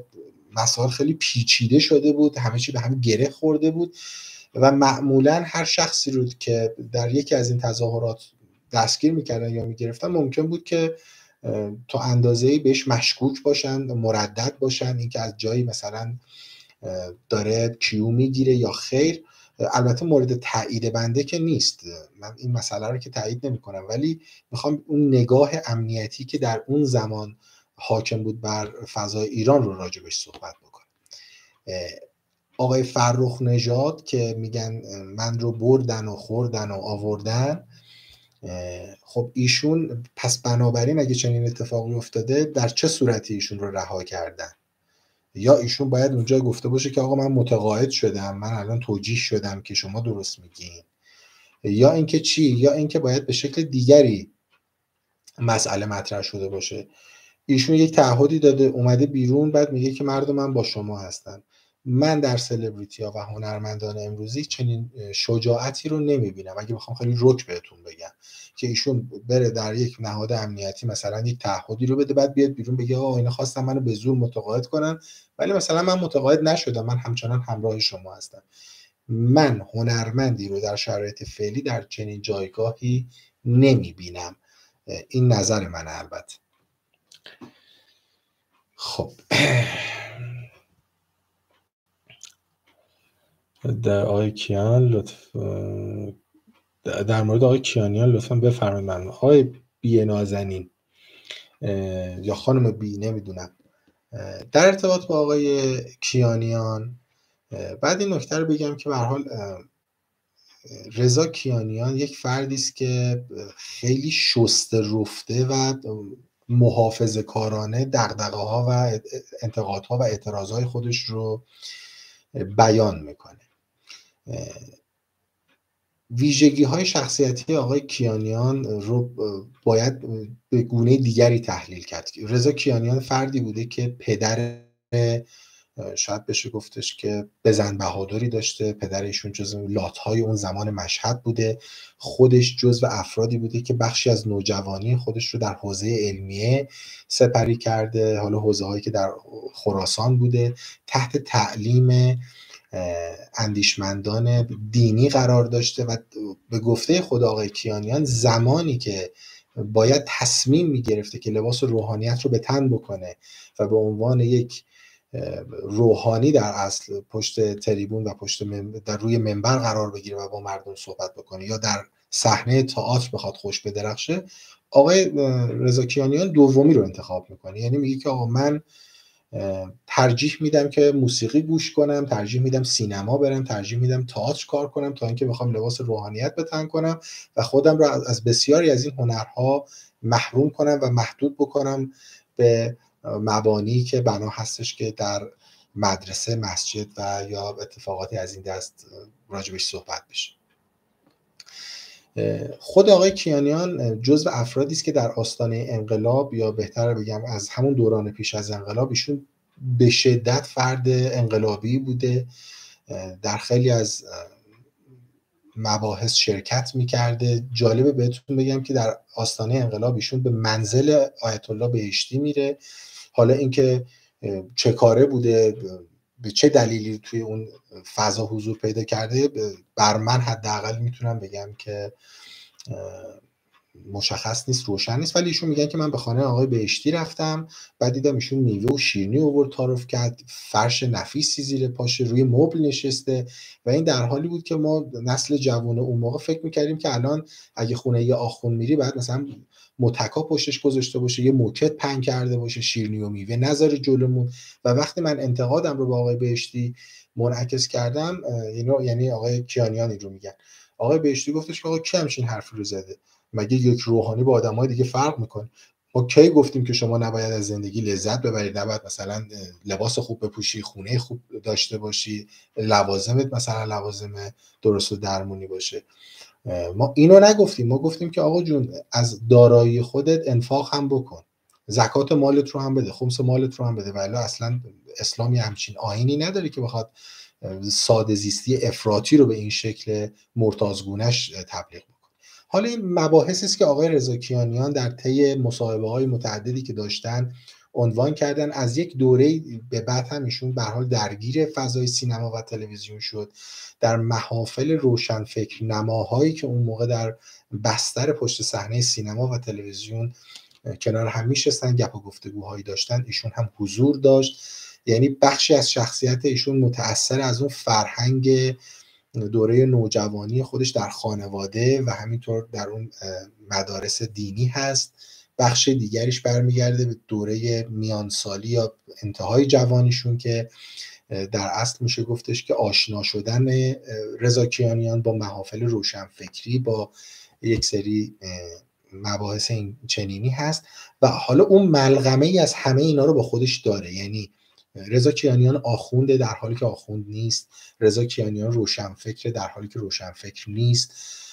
مسائل خیلی پیچیده شده بود، همه چی به هم گره خورده بود و معمولا هر شخصی رو که در یکی از این تظاهرات دستگیر میکردن یا میگرفتن ممکن بود که تا اندازه‌ای بهش مشکوک باشن، مردد باشن، اینکه از جایی مثلا داره کیو میگیره یا خیر. البته مورد تایید بنده که نیست، من این مسئله رو که تایید نمی‌کنم، ولی میخوام اون نگاه امنیتی که در اون زمان حاکم بود بر فضای ایران رو راجبش صحبت بکنم. آقای فرخ نژاد که میگن من رو بردن و خوردن و آوردن، خب ایشون پس بنابراین اگه چنین اتفاقی افتاده در چه صورتی ایشون رو رها کردن؟ یا ایشون باید اونجا گفته باشه که آقا من متقاعد شدم، من الان توجیه شدم که شما درست میگین، یا اینکه چی؟ یا اینکه باید به شکل دیگری مسئله مطرح شده باشه. ایشون یک تعهدی داده، اومده بیرون، بعد میگه که مردم من با شما هستن. من در سلبریتی ها و هنرمندان امروزی چنین شجاعتی رو نمیبینم. اگه بخوام خیلی رک بهتون بگم که ایشون بره در یک نهاد امنیتی مثلا یک تعهدی رو بده، بعد بیاد بیرون بگه آقا اینا خواستن منو به زور متقاعد کنن ولی مثلا من متقاعد نشدم، من همچنان همراه شما هستم. من هنرمندی رو در شرایط فعلی در چنین جایگاهی نمیبینم. این نظر من البته. خب در آقای کیان لطف در مورد آقای کیانیان لطفا بفرمایید. من آقای بی نازنین یا خانم بی نمیدونم، در ارتباط با آقای کیانیان بعد این نکته رو بگم که به هر حال رضا کیانیان یک فردی است که خیلی شسته رفته و محافظه کارانه دغدغه ها و انتقادها و اعتراضهای خودش رو بیان میکنه. ویژگی های شخصیتی آقای کیانیان رو باید به گونه دیگری تحلیل کرد. رضا کیانیان فردی بوده که پدر، شاید بشه گفتش که بزن بهادری داشته، پدر ایشون جزو لات‌های اون زمان مشهد بوده، خودش جزو افرادی بوده که بخشی از نوجوانی خودش رو در حوزه علمیه سپری کرده، حالا حوزه هایی که در خراسان بوده، تحت تعلیم اندیشمندان دینی قرار داشته و به گفته خود آقای کیانیان زمانی که باید تصمیم میگرفته که لباس روحانیت رو به تن بکنه و به عنوان یک روحانی در اصل پشت تریبون و پشت در روی منبر قرار بگیره و با مردم صحبت بکنه یا در صحنه تئاتر بخواد خوش بدرخشه، آقای رضا کیانیان دومی رو انتخاب میکنه. یعنی میگه که آقا من ترجیح میدم که موسیقی گوش کنم، ترجیح میدم سینما برم، ترجیح میدم تئاتر کار کنم تا اینکه بخوام لباس روحانیت به تن کنم و خودم رو از بسیاری از این هنرها محروم کنم و محدود بکنم به مبانی که بنا هستش که در مدرسه، مسجد و یا اتفاقاتی از این دست راجبش صحبت بشه. خود آقای کیانیان جزو افرادی است که در آستانه انقلاب، یا بهتر بگم از همون دوران پیش از انقلاب، ایشون به شدت فرد انقلابی بوده، در خیلی از مباحث شرکت میکرده. جالبه بهتون بگم که در آستانه انقلاب ایشون به منزل آیت الله بهشتی میره. حالا اینکه چه کاره بوده، به چه دلیلی توی اون فضا حضور پیدا کرده، بر من حداقل میتونم بگم که مشخص نیست، روشن نیست، ولی ایشون میگن که من به خانه آقای بهشتی رفتم، بعد دیدم ایشون میوه و شیرینی آورد تعارف کرد، فرش نفیسی زیر پاشه، روی مبل نشسته و این در حالی بود که ما نسل جوان اون موقع فکر میکردیم که الان اگه خونه یه آخوند میری بعد مثلا متکا پشتش گذاشته باشه، یه موکت پهن کرده باشه، شیرینی و میوه نذاره جلومون. و وقتی من انتقادم رو با آقای بهشتی منعکس کردم، یعنی آقای کیانیان این رو میگن، آقای بهشتی گفتش که آقا کی همچین حرفی رو زده؟ مگه یک روحانی با آدمای دیگه فرق میکنه؟ ما کی گفتیم که شما نباید از زندگی لذت ببرید، نباید مثلا لباس خوب بپوشی، خونه خوب داشته باشی، لوازمت مثلا لوازم درست و درمونی باشه؟ ما اینو نگفتیم. ما گفتیم که آقا جون از دارایی خودت انفاق هم بکن، زکات مالت رو هم بده، خمس مالت رو هم بده. ولی اصلا اسلامی همچین آیینی نداره که بخواد ساده زیستی افراطی رو به این شکل مرتازگونش تبلیغ بکنه. حالا این مباحثی است که آقای رضا کیانیان در طی مصاحبه‌های متعددی که داشتن عنوان کردن. از یک دوره به بعد هم ایشون به هر حال درگیر فضای سینما و تلویزیون شد. در محافل روشنفکر نماهایی که اون موقع در بستر پشت صحنه سینما و تلویزیون کنار هم میشستن، گپ و گفتگوهایی داشتن، ایشون هم حضور داشت. یعنی بخشی از شخصیت ایشون متأثر از اون فرهنگ دوره نوجوانی خودش در خانواده و همینطور در اون مدارس دینی هست. بخش دیگریش برمیگرده به دوره میانسالی یا انتهای جوانیشون که در اصل میشه گفتش که آشنا شدن رضا کیانیان با محافل روشنفکری، با یک سری مباحث این چنینی هست و حالا اون ملغمه ای از همه اینا رو با خودش داره. یعنی رضا کیانیان آخونده در حالی که آخوند نیست، رضا کیانیان روشنفکر در حالی که روشنفکر نیست،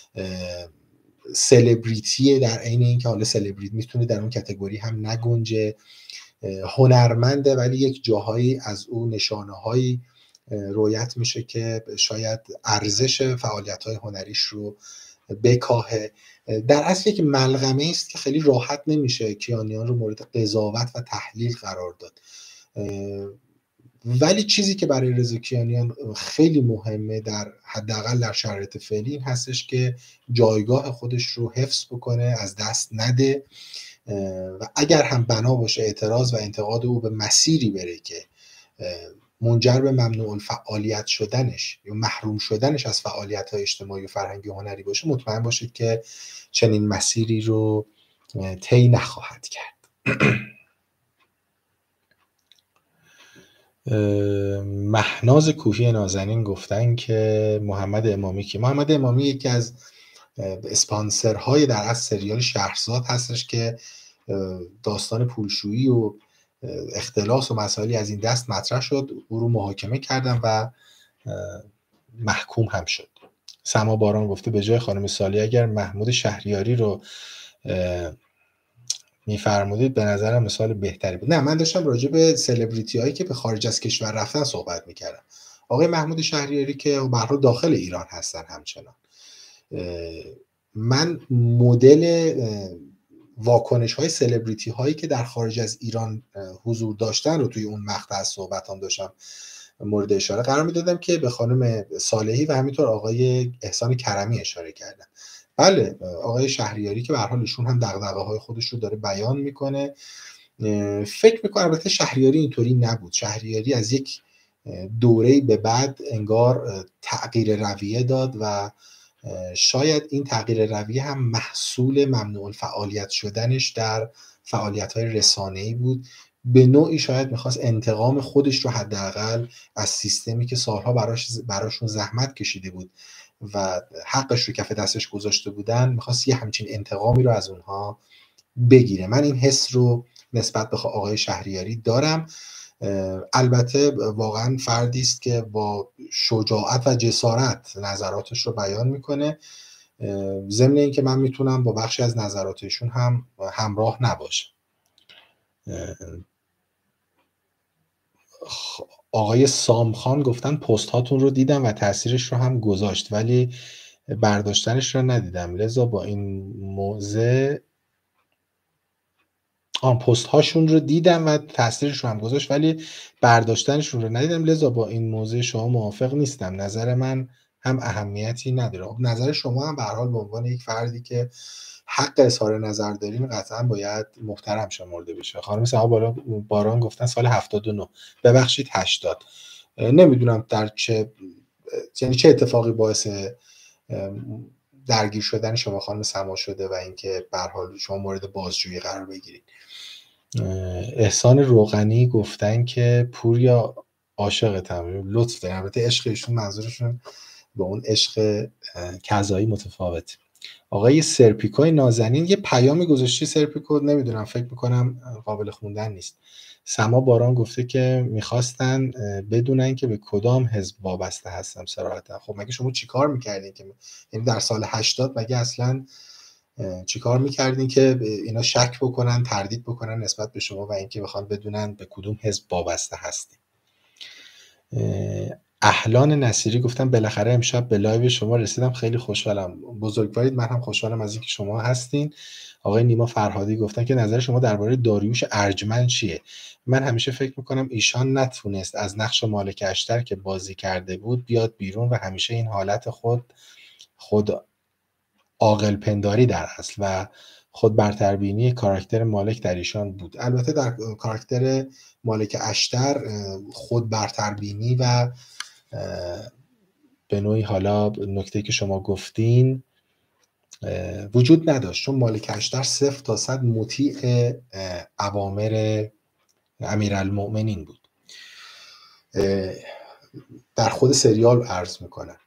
سلبریتیه در عین اینکه حالا سلبریت میتونه در اون کاتگوری هم نگنجه، هنرمنده ولی یک جاهایی از اون نشانه‌هایی رویت میشه که شاید ارزش فعالیت‌های هنریش رو بکاهه. در اصل یک ملغمه است که خیلی راحت نمیشه کیانیان رو مورد قضاوت و تحلیل قرار داد. ولی چیزی که برای رضا کیانیان خیلی مهمه در حداقل در شرایط فعلی این هستش که جایگاه خودش رو حفظ بکنه، از دست نده و اگر هم بنا باشه اعتراض و انتقاد او به مسیری بره که منجر به ممنوع الفعالیت شدنش یا محروم شدنش از فعالیت‌های اجتماعی و فرهنگی و هنری باشه، مطمئن باشید که چنین مسیری رو طی نخواهد کرد. مهناز کوهی نازنین گفتن که محمد امامی که محمد امامی یکی از اسپانسرهای در از سریال شهرزاد هستش که داستان پولشویی و اختلاس و مسائلی از این دست مطرح شد، او رو محاکمه کردن و محکوم هم شد. سما باران گفته به جای خانم سالی اگر محمود شهریاری رو میفرمودید به نظرم مثال بهتری بود. نه، من داشتم راجع به سلبریتی هایی که به خارج از کشور رفتن صحبت میکردم. آقای محمود شهریاری که به هر حال داخل ایران هستن همچنان. من مدل واکنش های سلبریتی هایی که در خارج از ایران حضور داشتن رو توی اون مقطع از صحبتام داشتم مورد اشاره قرار میدادم که به خانم صالحی و همینطور آقای احسان کرمی اشاره کردن. بله، آقای شهریاری که به هر حال ایشون هم دغدغه‌های خودش رو داره بیان میکنه. فکر میکنم البته شهریاری اینطوری نبود. شهریاری از یک دوره به بعد انگار تغییر رویه داد و شاید این تغییر رویه هم محصول ممنوع الفعالیت شدنش در فعالیت‌های رسانه‌ای بود. به نوعی شاید میخواست انتقام خودش رو حداقل از سیستمی که سالها براش براشون زحمت کشیده بود و حقش رو کف دستش گذاشته بودن، میخواست یه همچین انتقامی رو از اونها بگیره. من این حس رو نسبت به آقای شهریاری دارم. البته واقعا فردی است که با شجاعت و جسارت نظراتش رو بیان میکنه، ضمن اینکه من میتونم با بخشی از نظراتشون هم همراه نباشم. آقای سامخان گفتن پست هاتون رو دیدم و تاثیرش رو هم گذاشت ولی برداشتنش رو ندیدم، لذا با این موضع آن پست هاشون رو دیدم و تاثیرش رو هم گذاشت ولی برداشتنشون رو ندیدم، لذا با این موضع شما موافق نیستم. نظر من هم اهمیتی نداره. نظر شما هم به هر حال به عنوان یک فردی که حق اظهار نظر دارین قطعا باید محترم شمرده بشه. خانم سما باران گفتن سال هفتاد و نه، ببخشید هشتاد. نمیدونم در چه یعنی چه اتفاقی باعث درگیر شدن شما خانم سما شده و اینکه به هر حال شما مورد بازجویی قرار بگیرید. احسان روغنی گفتن که پوریا عاشقتم. لطف دارین. البته عشق ایشون منظورشون به اون عشق کذایی متفاوت. آقای سرپیکوی نازنین یه پیامی گذاشتی سرپیکو، نمیدونم فکر میکنم قابل خوندن نیست. سما باران گفته که میخواستن بدونن که به کدام حزب وابسته هستم صراحتا. خب مگه شما چیکار میکردین که یعنی در سال هشتاد مگه اصلا چیکار میکردین که اینا شک بکنن، تردید بکنن نسبت به شما و اینکه بخوان بدونن به کدوم حزب وابسته هستین؟ احلان نصیری گفتم بالاخره امشب به لایو شما رسیدم، خیلی خوشحالم. بزرگوارید، من هم خوشحالم از اینکه شما هستین. آقای نیما فرهادی گفتن که نظر شما درباره داریوش ارجمند چیه؟ من همیشه فکر میکنم ایشان نتونست از نقش مالک اشتر که بازی کرده بود بیاد بیرون و همیشه این حالت خود خود عاقل پنداری در اصل و خود برتربینی کاراکتر مالک در ایشان بود. البته در کاراکتر مالک اشتر خود برتربینی و به نوعی حالا نکته که شما گفتین وجود نداشت، چون مالک اشتر صفر تا صد مطیع اوامر امیرالمؤمنین بود. در خود سریال عرض میکنم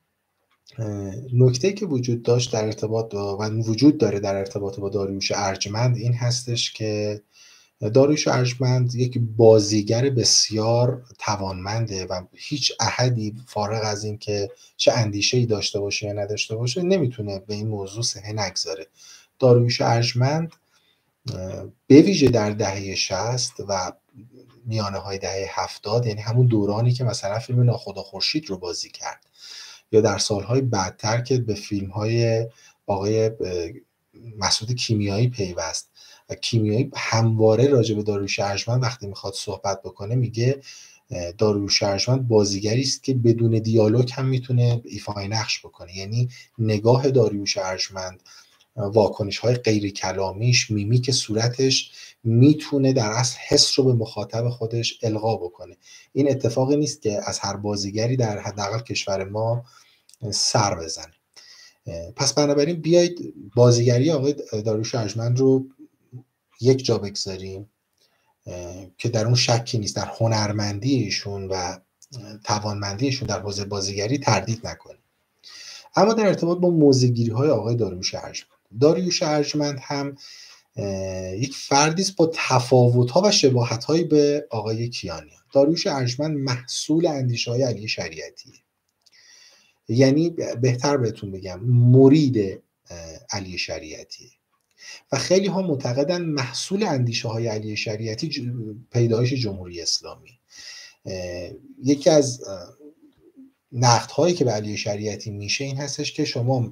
نکته که وجود داشت در ارتباط و وجود داره در ارتباط با داریوش ارجمند این هستش که داریوش ارجمند یک بازیگر بسیار توانمنده و هیچ احدی فارغ از این که چه اندیشه‌ای داشته باشه یا نداشته باشه نمیتونه به این موضوع صحه نگذاره. داریوش ارجمند به ویژه در دهه شصت و میانه های دهه هفتاد، یعنی همون دورانی که مثلا فیلم ناخدا خورشید رو بازی کرد یا در سالهای بعدتر که به فیلم‌های آقای مسعود کیمیایی پیوست و کیمیایی همواره راجع به داریوش ارجمند وقتی میخواد صحبت بکنه میگه داریوش ارجمند بازیگری است که بدون دیالوگ هم میتونه ایفای نقش بکنه. یعنی نگاه داریوش ارجمند، واکنش‌های غیر کلامیش، میمیک صورتش میتونه در اصل حس رو به مخاطب خودش القا بکنه. این اتفاقی نیست که از هر بازیگری در حداقل کشور ما سر بزنه. پس بنابراین بیایید بازیگری آقای داریوش ارجمند رو یک جا بگذاریم که در اون شکی نیست، در هنرمندی ایشون و توانمندی ایشون در حوزه بازیگری تردید نکنیم. اما در ارتباط با موضع‌گیری های آقای داریوش ارجمند، داریوش ارجمند هم یک فردی است با تفاوت‌ها و شباهت‌هایی به آقای کیانیان. داریوش ارجمند محصول اندیشه‌های علی شریعتی، یعنی بهتر بهتون بگم مرید علی شریعتی و خیلی ها معتقدن محصول اندیشه های علی شریعتی پیدایش جمهوری اسلامی. یکی از نقد هایی که به علی شریعتی میشه این هستش که شما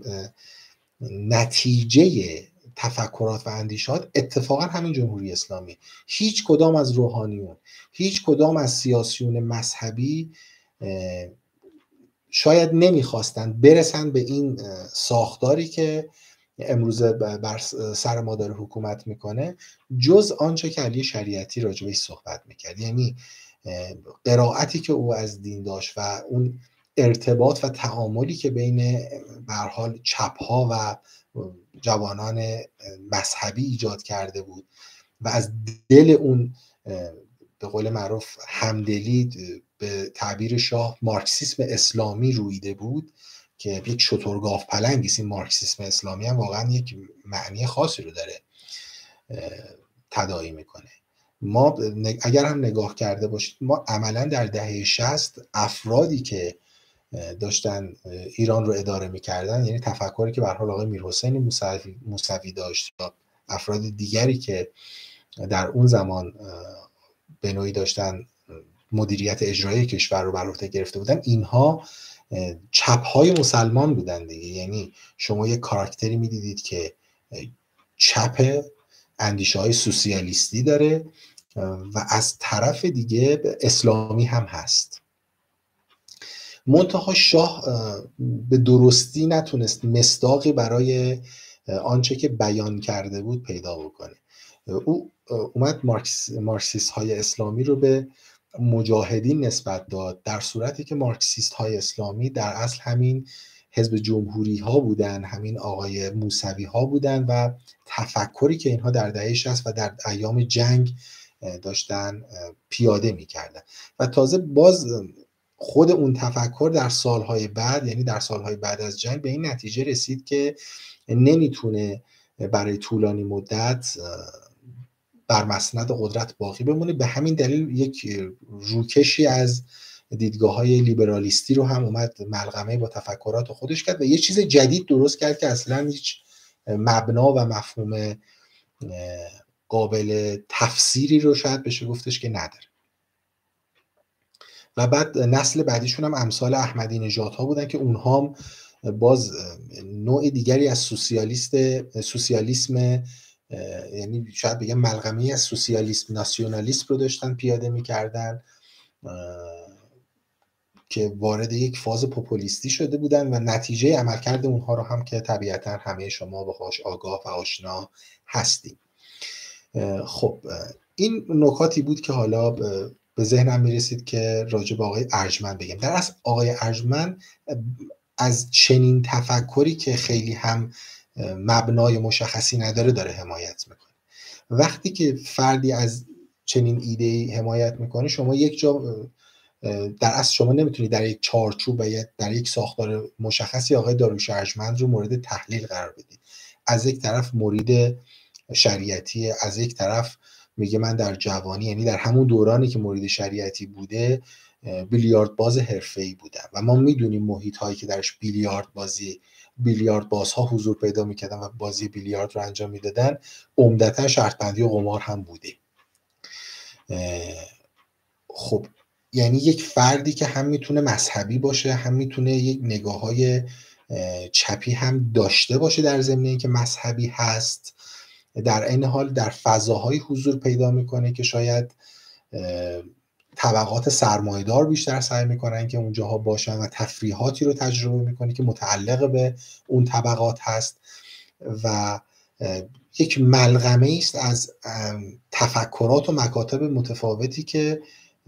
نتیجه تفکرات و اندیشات اتفاقا همین جمهوری اسلامی، هیچ کدام از روحانیون، هیچ کدام از سیاسیون مذهبی شاید نمیخواستند برسن به این ساختاری که امروز بر سر ما داره حکومت میکنه جز آنچه که علی شریعتی راجبش صحبت میکرد. یعنی قرائتی که او از دین داشت و اون ارتباط و تعاملی که بین به هر حال چپ‌ها و جوانان مذهبی ایجاد کرده بود و از دل اون به قول معروف همدلی به تعبیر شاه مارکسیسم اسلامی رویده بود که یک شترگاو پلنگی است. این مارکسیسم اسلامی هم واقعا یک معنی خاصی رو داره تداعی میکنه. ما اگر هم نگاه کرده باشید ما عملا در دهه شصت افرادی که داشتن ایران رو اداره میکردن، یعنی تفکری که به هر حال آقای میرحسین موسوی موسوی داشت یا افراد دیگری که در اون زمان به نوعی داشتن مدیریت اجرایی کشور رو بر عهده گرفته بودن، اینها چپ‌های مسلمان بودن دیگه. یعنی شما یک کاراکتری میدیدید که چپ اندیشه‌های سوسیالیستی داره و از طرف دیگه اسلامی هم هست. منتها شاه به درستی نتونست مصداقی برای آنچه که بیان کرده بود پیدا بکنه. او اومد مارکس، مارکسیست های اسلامی رو به مجاهدین نسبت داد، در صورتی که مارکسیست های اسلامی در اصل همین حزب جمهوری ها بودن، همین آقای موسوی ها بودن و تفکری که اینها در دهه شصت و در ایام جنگ داشتن پیاده میکردن و تازه باز خود اون تفکر در سالهای بعد، یعنی در سالهای بعد از جنگ، به این نتیجه رسید که نمیتونه برای طولانی مدت بر مسند قدرت باقی بمونه. به همین دلیل یک روکشی از دیدگاه‌های لیبرالیستی رو هم اومد ملغمه با تفکرات خودش کرد و یه چیز جدید درست کرد که اصلا هیچ مبنا و مفهوم قابل تفسیری رو شاید بشه گفتش که نداره. و بعد نسل بعدیشون هم امثال احمدی نژاد ها بودن که اونها هم باز نوع دیگری از سوسیالیست سوسیالیسم، یعنی شاید بگم ملغمه‌ای از سوسیالیسم ناسیونالیسم رو داشتن پیاده می‌کردن که وارد یک فاز پوپولیستی شده بودن و نتیجه عملکرد اونها رو هم که طبیعتاً همه شما باهاش آگاه و آشنا هستیم. خب این نکاتی بود که حالا به ذهنم میرسید که راجع به آقای ارجمند بگم. در اصل آقای ارجمند از چنین تفکری که خیلی هم مبنای مشخصی نداره داره حمایت میکنه. وقتی که فردی از چنین ایده‌ای حمایت میکنه، شما یک جا در اصل شما نمیتونید در یک چارچوب و در یک ساختار مشخصی آقای داریوش ارجمند رو مورد تحلیل قرار بدید. از یک طرف مرید شریعتی، از یک طرف میگه من در جوانی، یعنی در همون دورانی که مرید شریعتی بوده، بیلیارد باز حرفه‌ای بودم و ما میدونیم محیط هایی که درش بیلیارد بازی بیلیارد بازها حضور پیدا میکردن و بازی بیلیارد رو انجام میدادن، عمدتا شرط بندی و قمار هم بوده. خب یعنی یک فردی که هم میتونه مذهبی باشه، هم میتونه یک نگاه‌های چپی هم داشته باشه در ضمن اینکه مذهبی هست، در این حال در فضاهای حضور پیدا میکنه که شاید طبقات سرمایه‌دار بیشتر سعی میکنن که اونجاها باشن و تفریحاتی رو تجربه میکنه که متعلق به اون طبقات هست و یک ملغمه است از تفکرات و مکاتب متفاوتی که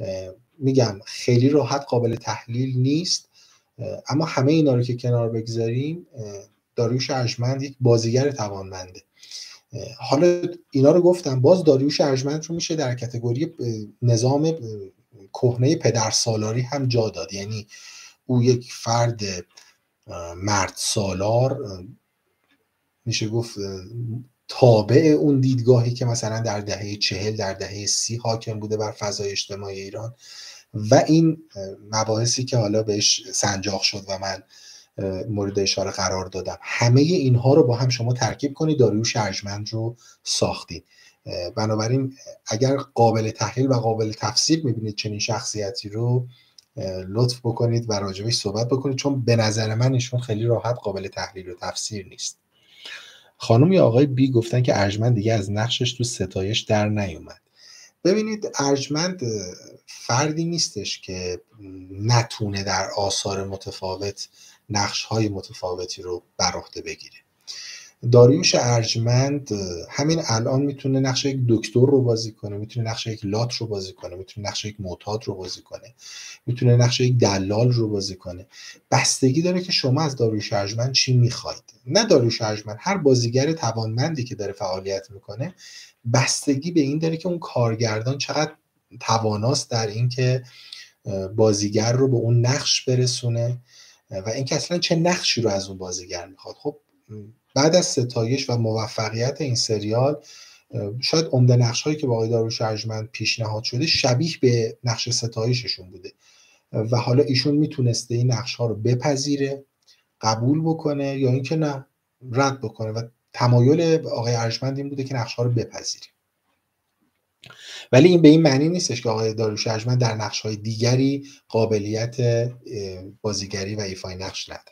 میگم خیلی راحت قابل تحلیل نیست. اما همه اینا رو که کنار بگذاریم، داریوش ارجمند یک بازیگر توانمنده. حالا اینا رو گفتم، باز داریوش ارجمند رو میشه در کاتگوری نظام کهنه پدرسالاری هم جا داد. یعنی او یک فرد مرد سالار، میشه گفت تابع اون دیدگاهی که مثلا در دهه چهل در دهه سی حاکم بوده بر فضای اجتماعی ایران و این مباحثی که حالا بهش سنجاق شد و من مورد اشاره قرار دادم، همه اینها رو با هم شما ترکیب کنید داریوش ارجمند رو ساختید. بنابراین اگر قابل تحلیل و قابل تفسیر میبینید چنین شخصیتی رو، لطف بکنید و راجبش صحبت بکنید، چون به نظر من ایشون خیلی راحت قابل تحلیل و تفسیر نیست. خانم یا آقای بی گفتن که ارجمند دیگه از نقشش تو ستایش در نیومد. ببینید ارجمند فردی نیستش که نتونه در آثار متفاوت نقش‌های متفاوتی رو بر عهده بگیره. داریوش ارجمند همین الان میتونه نقش یک دکتر رو بازی کنه، میتونه نقش یک لات رو بازی کنه، میتونه نقش یک معتاد رو بازی کنه، میتونه نقش یک دلال رو بازی کنه. بستگی داره که شما از داریوش ارجمند چی میخواید. نه داریوش ارجمند، هر بازیگر توانمندی که داره فعالیت میکنه بستگی به این داره که اون کارگردان چقدر تواناست در این که بازیگر رو به اون نقش برسونه و اینکه اصلا چه نقشی رو از اون بازیگر میخواد. خب بعد از ستایش و موفقیت این سریال، شاید عمده نقش هایی که با آقای داریوش ارجمند پیشنهاد شده شبیه به نقش ستایششون بوده و حالا ایشون میتونسته این نقش ها رو بپذیره، قبول بکنه، یا اینکه نه، رد بکنه و تمایل آقای ارجمند این بوده که نقش ها رو بپذیره. ولی این به این معنی نیستش که آقای داریوش ارجمند در نقش های دیگری قابلیت بازیگری و ایفای نقش نداره.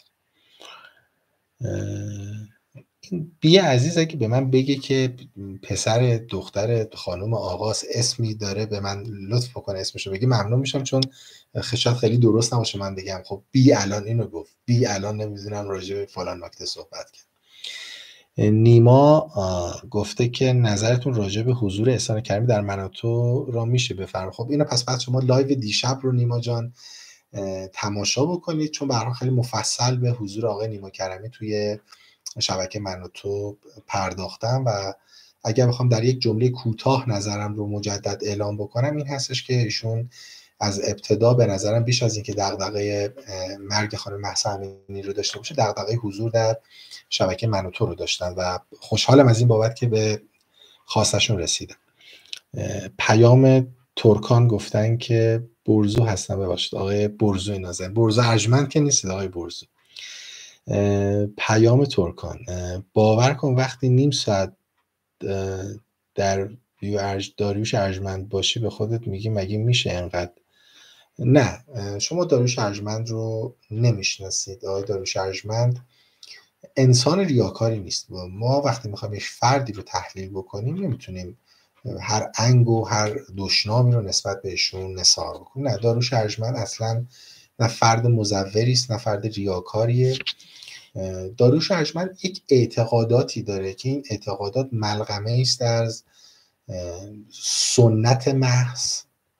این بی عزیز اگه به من بگه که پسر دختر خانم آقاس اسمی داره، به من لطف بکنه اسمشو بگی، ممنون میشم، چون شاید خیلی درست نباشه من بگم خب بی الان اینو گفت، بی الان نمیدونم راجع به فلان نکته صحبت کرد. نیما گفته که نظرتون راجع به حضور احسان کریمی در من و تو را میشه بفرمایید. خب اینو پس بعد شما لایو دیشب رو نیما جان تماشا بکنید، چون به هر حال خیلی مفصل به حضور آقای نیما کریمی توی شبکه من و تو پرداختم و اگر بخوام در یک جمله کوتاه نظرم رو مجدد اعلام بکنم این هستش که ایشون از ابتدا به نظرم بیش از اینکه دغدغه مرگ خانم مهسا امینی رو داشته باشه، دغدغه حضور در شبکه من و تو رو داشتن و خوشحالم از این بابت که به خواستشون رسیدم. پیام ترکان گفتن که برزو هستن، ببخشید آقای برزو نازن، برزو ارجمند که نیستید آقای برزو. پیام ترکان، باور کن وقتی نیم ساعت در ویو ارج داریوش ارجمند باشی به خودت میگی مگه میشه انقدر نه، شما داریوش ارجمند رو نمیشناسید. آقای داریوش ارجمند انسان ریاکاری نیست. ما وقتی میخوایم یک فردی رو تحلیل بکنیم نمیتونیم هر انگ و هر دشنامی رو نسبت بهشون نثار بکنیم. نه، داریوش ارجمند اصلا نه فرد مزوری است نه فرد ریاکاریه. داریوش ارجمند یک اعتقاداتی داره که این اعتقادات ملغمه است از سنت محض،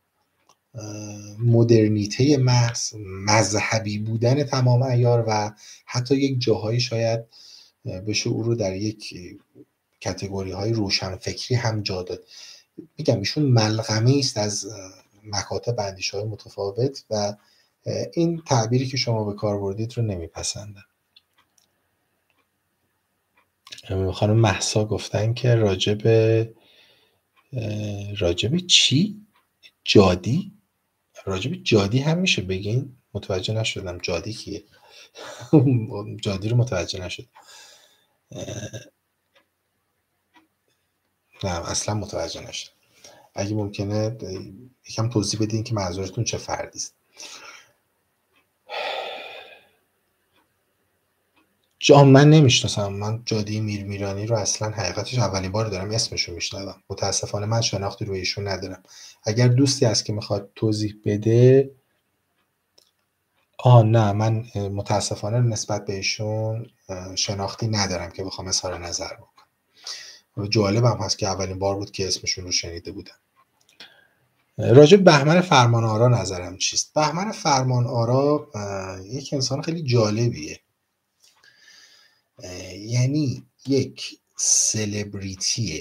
مدرنیته محض، مذهبی بودن تمام عیار و حتی یک جاهایی شاید بشه او رو در یک کتگوری های روشنفکری هم جا داد. میگم ایشون ملغمه است از مکاتب اندیش های متفاوت و این تعبیری که شما به کار بردید رو نمیپسندم. خانم مهسا گفتن که راجب راجب چی؟ جادی؟ راجب جادی هم میشه بگین؟ متوجه نشدم جادی کیه. جادی رو متوجه نشد. نه اصلا متوجه نشد. اگه ممکنه یکم توضیح بدین که منظورتون چه فردی است. جا من نمیشناسم. من جادی میرمیرانی رو اصلا حقیقتش اولین بار دارم اسمشو میشنوم. متاسفانه من شناختی روی ایشون ندارم. اگر دوستی هست که میخواد توضیح بده. آه نه، من متاسفانه نسبت به ایشون شناختی ندارم که بخوام اظهار نظر بکنم. جالبم هست که اولین بار بود که اسمشون رو شنیده بودم. راجب بهمن فرمانآرا نظرم چیست؟ بهمن فرمانآرا یک انسان خیلی جالبیه. یعنی یک سلبریتی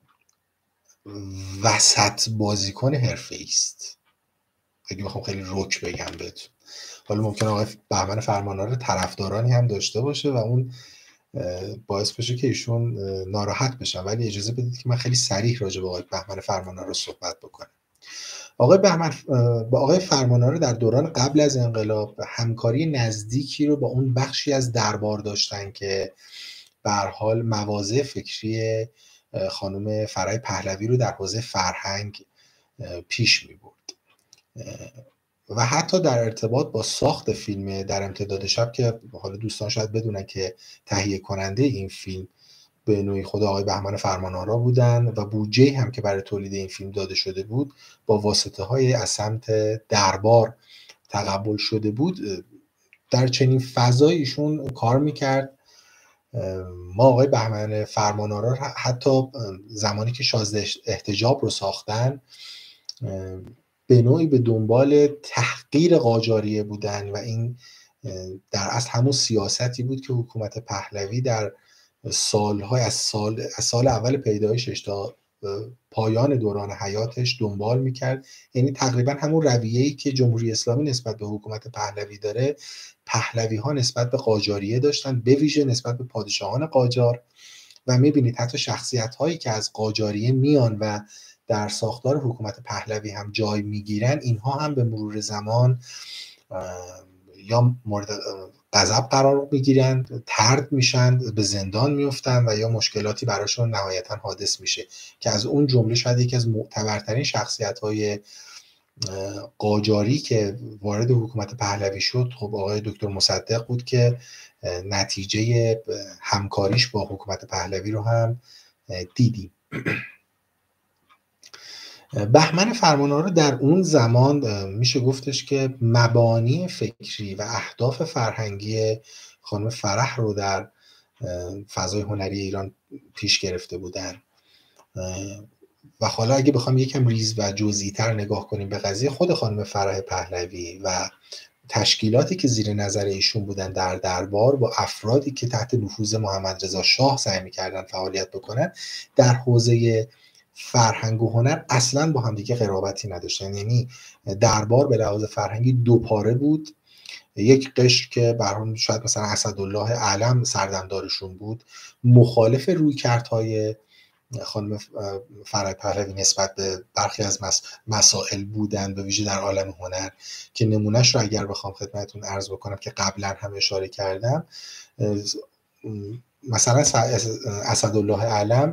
وسط بازیکن حرفه‌ای است. اگه بخوام خیلی رک بگم بهتون. حالا ممکنه آقای بهمن فرمانآرا طرفدارانی هم داشته باشه و اون باعث بشه که ایشون ناراحت بشن، ولی اجازه بدید که من خیلی صریح راجع به آقای بهمن فرمانآرا صحبت بکنم. آقای بهمن با آقای فرمانآرا در دوران قبل از انقلاب همکاری نزدیکی رو با اون بخشی از دربار داشتن که به هر حال مواضع فکری خانم فرای پهلوی رو در حوزه فرهنگ پیش می برد و حتی در ارتباط با ساخت فیلم در امتداد شب که حالا دوستان شاید بدونن که تهیه کننده این فیلم به نوعی خود آقای بهمن فرمانآرا بودن و بودجه هم که برای تولید این فیلم داده شده بود با واسطه های از سمت دربار تقبل شده بود. در چنین فضایی ایشون کار میکرد. ما آقای بهمن فرمانآرا حتی زمانی که شازده احتجاب رو ساختن به نوعی به دنبال تحقیر قاجاریه بودن و این در اصل همون سیاستی بود که حکومت پهلوی در سالهای از سال از سال اول پیدایشش تا پایان دوران حیاتش دنبال میکرد. یعنی تقریبا همون رویه‌ای که جمهوری اسلامی نسبت به حکومت پهلوی داره پهلوی ها نسبت به قاجاریه داشتن، به ویژه نسبت به پادشاهان قاجار. و میبینید حتی شخصیت هایی که از قاجاریه میان و در ساختار حکومت پهلوی هم جای میگیرن، اینها هم به مرور زمان یا مورد غضب قرار میگیرن، طرد میشن، به زندان میفتن و یا مشکلاتی براشون نهایتا حادث میشه که از اون جمله شاید یکی از معتبرترین شخصیت های قاجاری که وارد حکومت پهلوی شد خب آقای دکتر مصدق بود که نتیجه همکاریش با حکومت پهلوی رو هم دیدیم. بهمن فرمانآرا در اون زمان میشه گفتش که مبانی فکری و اهداف فرهنگی خانم فرح رو در فضای هنری ایران پیش گرفته بودن و حالا اگه بخوام یکم ریز و جزئی‌تر نگاه کنیم به قضیه، خود خانم فرح پهلوی و تشکیلاتی که زیر نظر ایشون بودن در دربار با افرادی که تحت نفوذ محمد رضا شاه سعی می‌کردن فعالیت بکنن در حوزه فرهنگ و هنر اصلا با هم دیگه قرابتی نداشتن. یعنی دربار به لحاظ فرهنگی دو پاره بود. یک قشر که برام شاید مثلا اسدالله علم سردمدارشون بود، مخالف رویکردهای خانم فرح پهلوی نسبت به برخی از مسائل بودن به ویژه در عالم هنر که نمونهش رو اگر بخوام خدمتتون عرض بکنم که قبلا هم اشاره کردم، مثلا اسدالله علم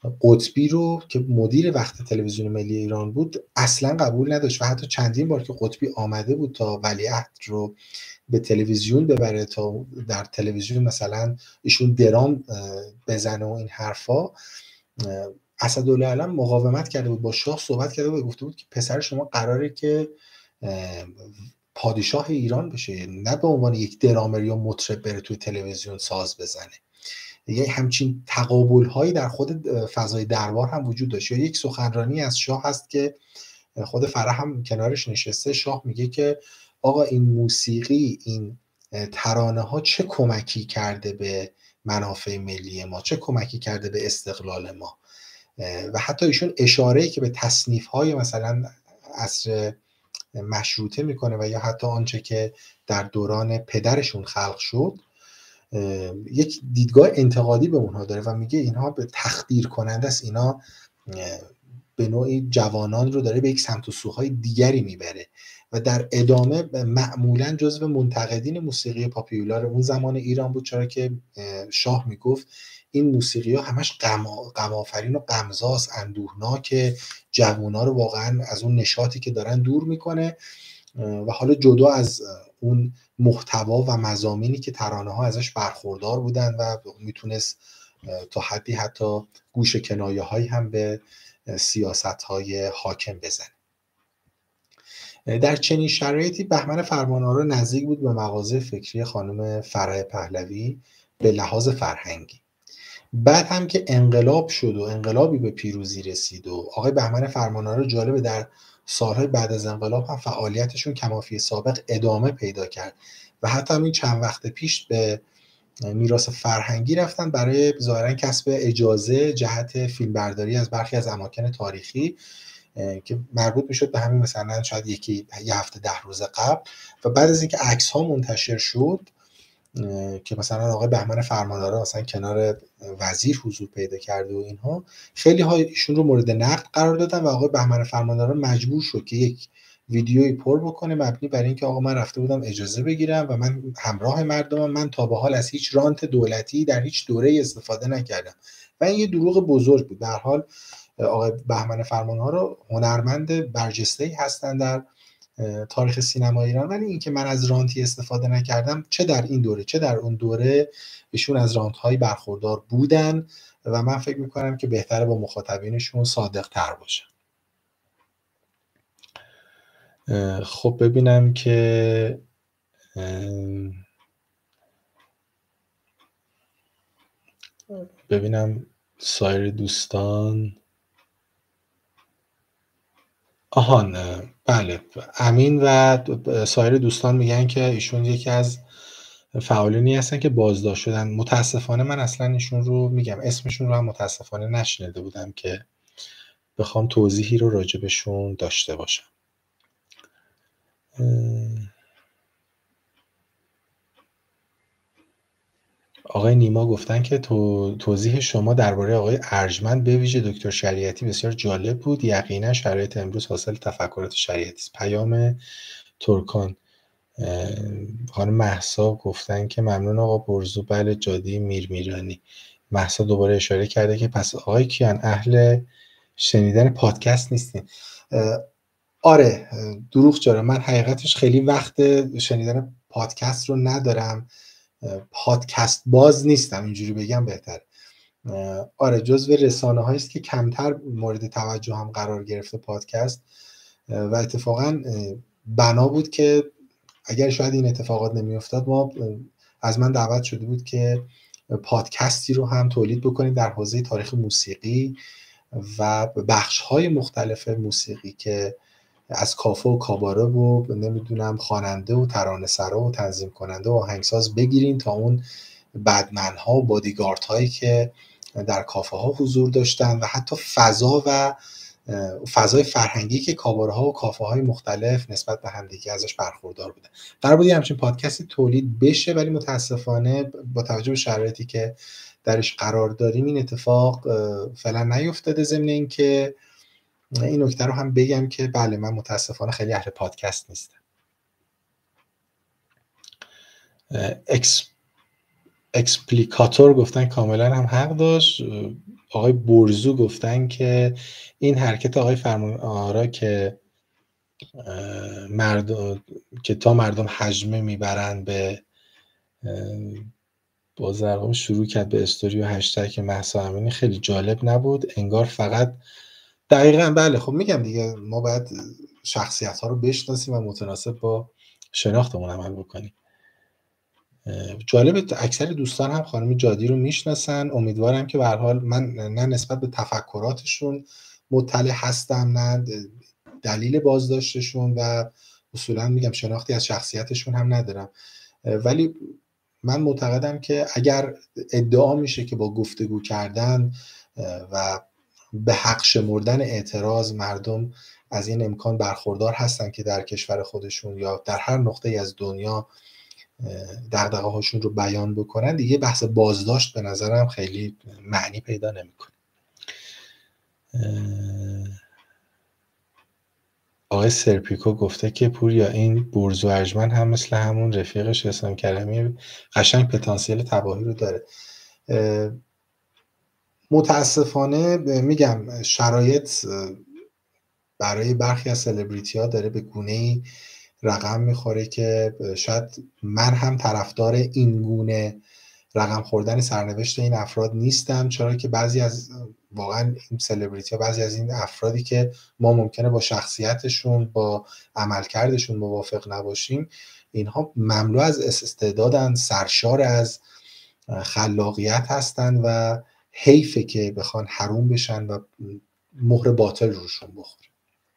قطبی رو که مدیر وقت تلویزیون ملی ایران بود اصلا قبول نداشت و حتی چندین بار که قطبی آمده بود تا ولیعهد رو به تلویزیون ببره تا در تلویزیون مثلا ایشون درام بزنه و این حرفا، اسدالله علم مقاومت کرده بود، با شاه صحبت کرده بود و گفته بود که پسر شما قراره که پادشاه ایران بشه، نه به عنوان یک درامر یا مطرب بره توی تلویزیون ساز بزنه. یه همچین تقابل هایی در خود فضای دربار هم وجود داشت. یا یک سخنرانی از شاه هست که خود فرح هم کنارش نشسته، شاه میگه که آقا این موسیقی، این ترانه ها چه کمکی کرده به منافع ملی ما، چه کمکی کرده به استقلال ما. و حتی ایشون اشاره‌ای که به تصنیف های مثلا عصر مشروطه میکنه و یا حتی آنچه که در دوران پدرشون خلق شد، یک دیدگاه انتقادی به اونها داره و میگه اینها به تخدیر کننده است، اینا به نوعی جوانان رو داره به یک سمت و سوهای دیگری میبره. و در ادامه معمولا جزو منتقدین موسیقی پاپیولار اون زمان ایران بود، چرا که شاه میگفت این موسیقی ها همش غم آفرین و غمزاست، اندوهناک، جوونا رو واقعا از اون نشاطی که دارن دور میکنه. و حالا جدا از اون محتوا و مضامینی که ترانه ها ازش برخوردار بودن و میتونست تا حدی حتی گوش کنایه هایی هم به سیاست های حاکم بزنه. در چنین شرایطی بهمن فرمانآرا نزدیک بود به مغازه فکری خانم فرح پهلوی به لحاظ فرهنگی. بعد هم که انقلاب شد و انقلابی به پیروزی رسید و آقای بهمن فرمانآرا جالبه در سالهای بعد از انقلاب هم فعالیتشون کمافی سابق ادامه پیدا کرد و حتی همین چند وقت پیش به میراث فرهنگی رفتن برای ظاهرا کسب اجازه جهت فیلمبرداری از برخی از اماکن تاریخی که مربوط میشد به همین مثلا شاید یکی یه هفته ده روز قبل. و بعد از اینکه عکس ها منتشر شد که مثلا آقای بهمن فرمانآرا مثلا کنار وزیر حضور پیدا کرده و اینها، خیلی ها ایشون رو مورد نقد قرار دادن و آقای بهمن فرمانآرا مجبور شد که یک ویدیویی پر بکنه مبنی بر اینکه آقا من رفته بودم اجازه بگیرم و من همراه مردمم، من تا به حال از هیچ رانت دولتی در هیچ دوره استفاده نکردم. و این یه دروغ بزرگ بود. در حال آقای بهمن فرمانآرا هنرمند برجسته‌ای هستن در تاریخ سینما ایران، ولی اینکه من از رانتی استفاده نکردم، چه در این دوره چه در اون دوره، ایشون از رانت‌های برخوردار بودن و من فکر میکنم که بهتره با مخاطبینشون صادق تر باشن. خب ببینم که ببینم سایر دوستان. آهان بله، امین و سایر دوستان میگن که ایشون یکی از فعالینی هستن که بازداشت شدن. متاسفانه من اصلا ایشون رو میگم اسمشون رو هم متاسفانه نشنیده بودم که بخوام توضیحی رو راجبشون داشته باشم. آقای نیما گفتن که تو توضیح شما درباره آقای ارجمند به ویژه دکتر شریعتی بسیار جالب بود. یقینا شرایط امروز حاصل تفکرات شریعتی است. پیام ترکان خانم مهسا گفتن که ممنون آقا برزو. بله جادی میرمیرانی. مهسا دوباره اشاره کرده که پس آقای کیان اهل شنیدن پادکست نیستین. آره دروغ چرا، من حقیقتش خیلی وقت شنیدن پادکست رو ندارم، پادکست باز نیستم اینجوری بگم بهتره. آره جزو رسانه هایی است که کمتر مورد توجه هم قرار گرفته پادکست و اتفاقا بنا بود که اگر شاید این اتفاقات نمی افتاد ما از من دعوت شده بود که پادکستی رو هم تولید بکنیم در حوزه تاریخ موسیقی و بخش های مختلف موسیقی که از کافه و کاباره و نمیدونم خواننده و ترانه‌سرا و تنظیم کننده و آهنگساز بگیرین تا اون بدمن ها و بادیگارد هایی که در کافه ها حضور داشتن و حتی فضا و فضای فرهنگی که کاباره ها و کافه های مختلف نسبت به همدیگه ازش برخوردار بودن. قرار بود همچین پادکستی تولید بشه ولی متاسفانه با توجه به شرایطی که درش قرار داریم این اتفاق فعلا نیفتاده. ضمن اینکه این نکته رو هم بگم که بله من متاسفانه خیلی اهل پادکست نیستم. اکس اکسپلیکاتور گفتن کاملا هم حق داشت. آقای برزو گفتن که این حرکت آقای فرمان آرا که مردم که تا مردم حجمه میبرن به بازرگان شروع کرد به استوری و هشتگ مهسا امینی خیلی جالب نبود، انگار فقط دقیقاً بله. خب میگم دیگه ما باید شخصیت ها رو بشناسیم و متناسب با شناختمون عمل بکنیم. جالب اکثر دوستان هم خانم جادی رو میشناسن. امیدوارم که به هر حال من نه نسبت به تفکراتشون مطلع هستم نه دلیل بازداشتشون و اصولا میگم شناختی از شخصیتشون هم ندارم، ولی من معتقدم که اگر ادعا میشه که با گفتگو کردن و به حق شمردن اعتراض مردم از این امکان برخوردار هستن که در کشور خودشون یا در هر نقطه از دنیا دغدغه هاشون رو بیان بکنن، دیگه بحث بازداشت به نظرم خیلی معنی پیدا نمیکنه. آقای سرپیکو گفته که پوریا این برزو ارجمند هم مثل همون رفیقش حسام کریمی قشنگ پتانسیل تباهی رو داره. متاسفانه میگم شرایط برای برخی از سلبریتی ها داره به گونه‌ای رقم میخوره که شاید من هم طرفدار این گونه رقم خوردن سرنوشت این افراد نیستم، چرا که بعضی از واقعا این سلبریتی ها، بعضی از این افرادی که ما ممکنه با شخصیتشون با عملکردشون موافق نباشیم، اینها مملو از استعدادن، سرشار از خلاقیت هستن و حیفه که بخوان حروم بشن و مهر باطل روشون بخوره.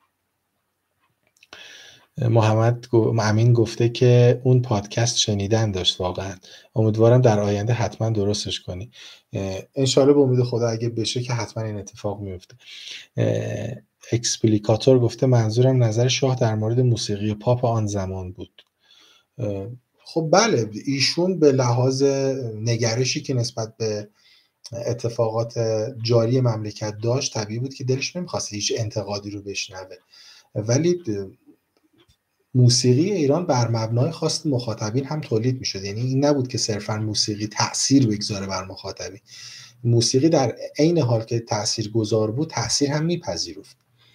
محمد امین گفته که اون پادکست شنیدن داشت، واقعا امیدوارم در آینده حتما درستش کنی. انشالله به امید خدا اگه بشه که حتما این اتفاق میفته. اکسپلیکاتور گفته منظورم نظر شاه در مورد موسیقی پاپ آن زمان بود. خب بله، ایشون به لحاظ نگرشی که نسبت به اتفاقات جاری مملکت داشت طبیعی بود که دلش نمیخواست هیچ انتقادی رو بشنوه، ولی موسیقی ایران بر مبنای خواست مخاطبین هم تولید میشد. یعنی این نبود که صرفا موسیقی تأثیر بگذاره بر مخاطبین، موسیقی در عین حال که تأثیر گذار بود تأثیر هم میپذیرفت.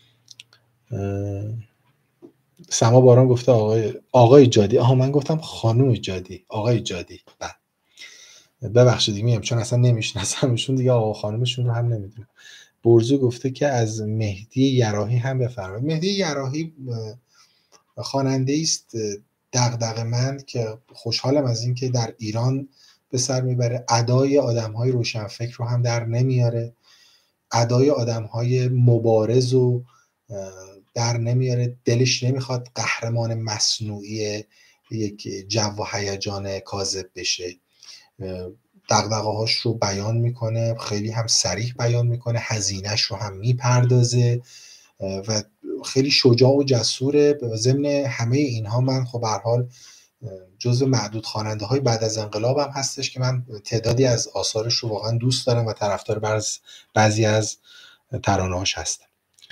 سما باران گفته آقای آقای جادی، آها من گفتم خانم جادی، آقای جادی، بعد ببخشید میگم چون اصلا نمیشناسمشون دیگه، آقا خانمشون رو هم نمیدونم. برزو گفته که از مهدی یراحی هم بفرمایید. مهدی یراحی خواننده است دغدغه‌مند که خوشحالم از این که در ایران به سر میبره. ادای آدم‌های روشنفکر رو هم در نمیاره، ادای آدم‌های مبارز رو در نمیاره. دلش نمیخواد قهرمان مصنوعی یک جو و هیجان کاذب بشه. دغدغه‌هاش رو بیان میکنه، خیلی هم صریح بیان میکنه، هزینه‌اش رو هم میپردازه و خیلی شجاع و جسوره. ضمن همه اینها من خب به هر حال جزو معدود خواننده های بعد از انقلاب هم هستش که من تعدادی از آثارش رو واقعا دوست دارم و طرفدار بعض بعضی از ترانه‌هاش هستم.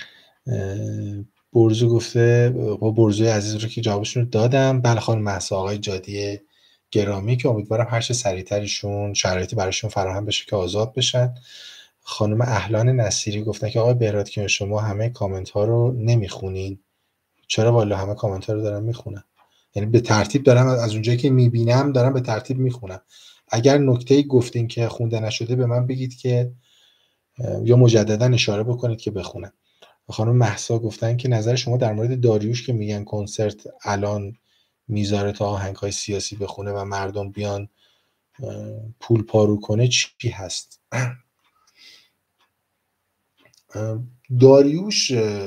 برزو گفته با برزوی عزیز رو که جوابشون رو دادم. بله خانم مهسا، آقای جادی گرامی که امیدوارم هر چه سریعترشون شرایطی براشون فراهم بشه که آزاد بشن. خانم احلان نصیری گفتن که آقای بهراد که شما همه کامنت ها رو نمیخونین. چرا؟ والا همه کامنت ها رو دارم میخونم، یعنی به ترتیب دارم از اونجایی که میبینم دارم به ترتیب میخونم. اگر نکته‌ای گفتین که خونده نشده به من بگید که یا مجددا اشاره بکنید که بخونم. خانم مهسا گفتن که نظر شما در مورد داریوش که میگن کنسرت الان میذاره تا آهنگ‌های سیاسی بخونه و مردم بیان پول پارو کنه چی هست؟ داریوش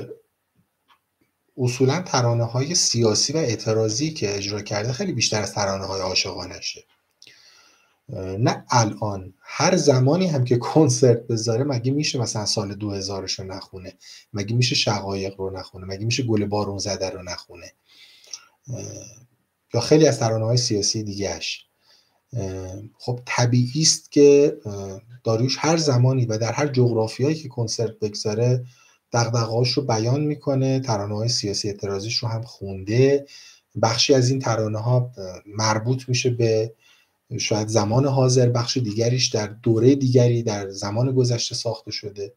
اصولا ترانه‌های سیاسی و اعتراضی که اجرا کرده خیلی بیشتر از ترانه‌های عاشقانشه. نه الان، هر زمانی هم که کنسرت بذاره مگه میشه مثلا سال دو هزارش رو نخونه؟ مگه میشه شقایق رو نخونه؟ مگه میشه گل بارون زده رو نخونه؟ یا خیلی از ترانه‌های سیاسی دیگه‌اش. خب طبیعی است که داریوش هر زمانی و در هر جغرافیایی که کنسرت بگذاره دغدغه‌هاش رو بیان میکنه. ترانه‌های سیاسی اعتراضیش رو هم خونده. بخشی از این ترانه‌ها مربوط میشه به شاید زمان حاضر، بخش دیگریش در دوره دیگری در زمان گذشته ساخته شده.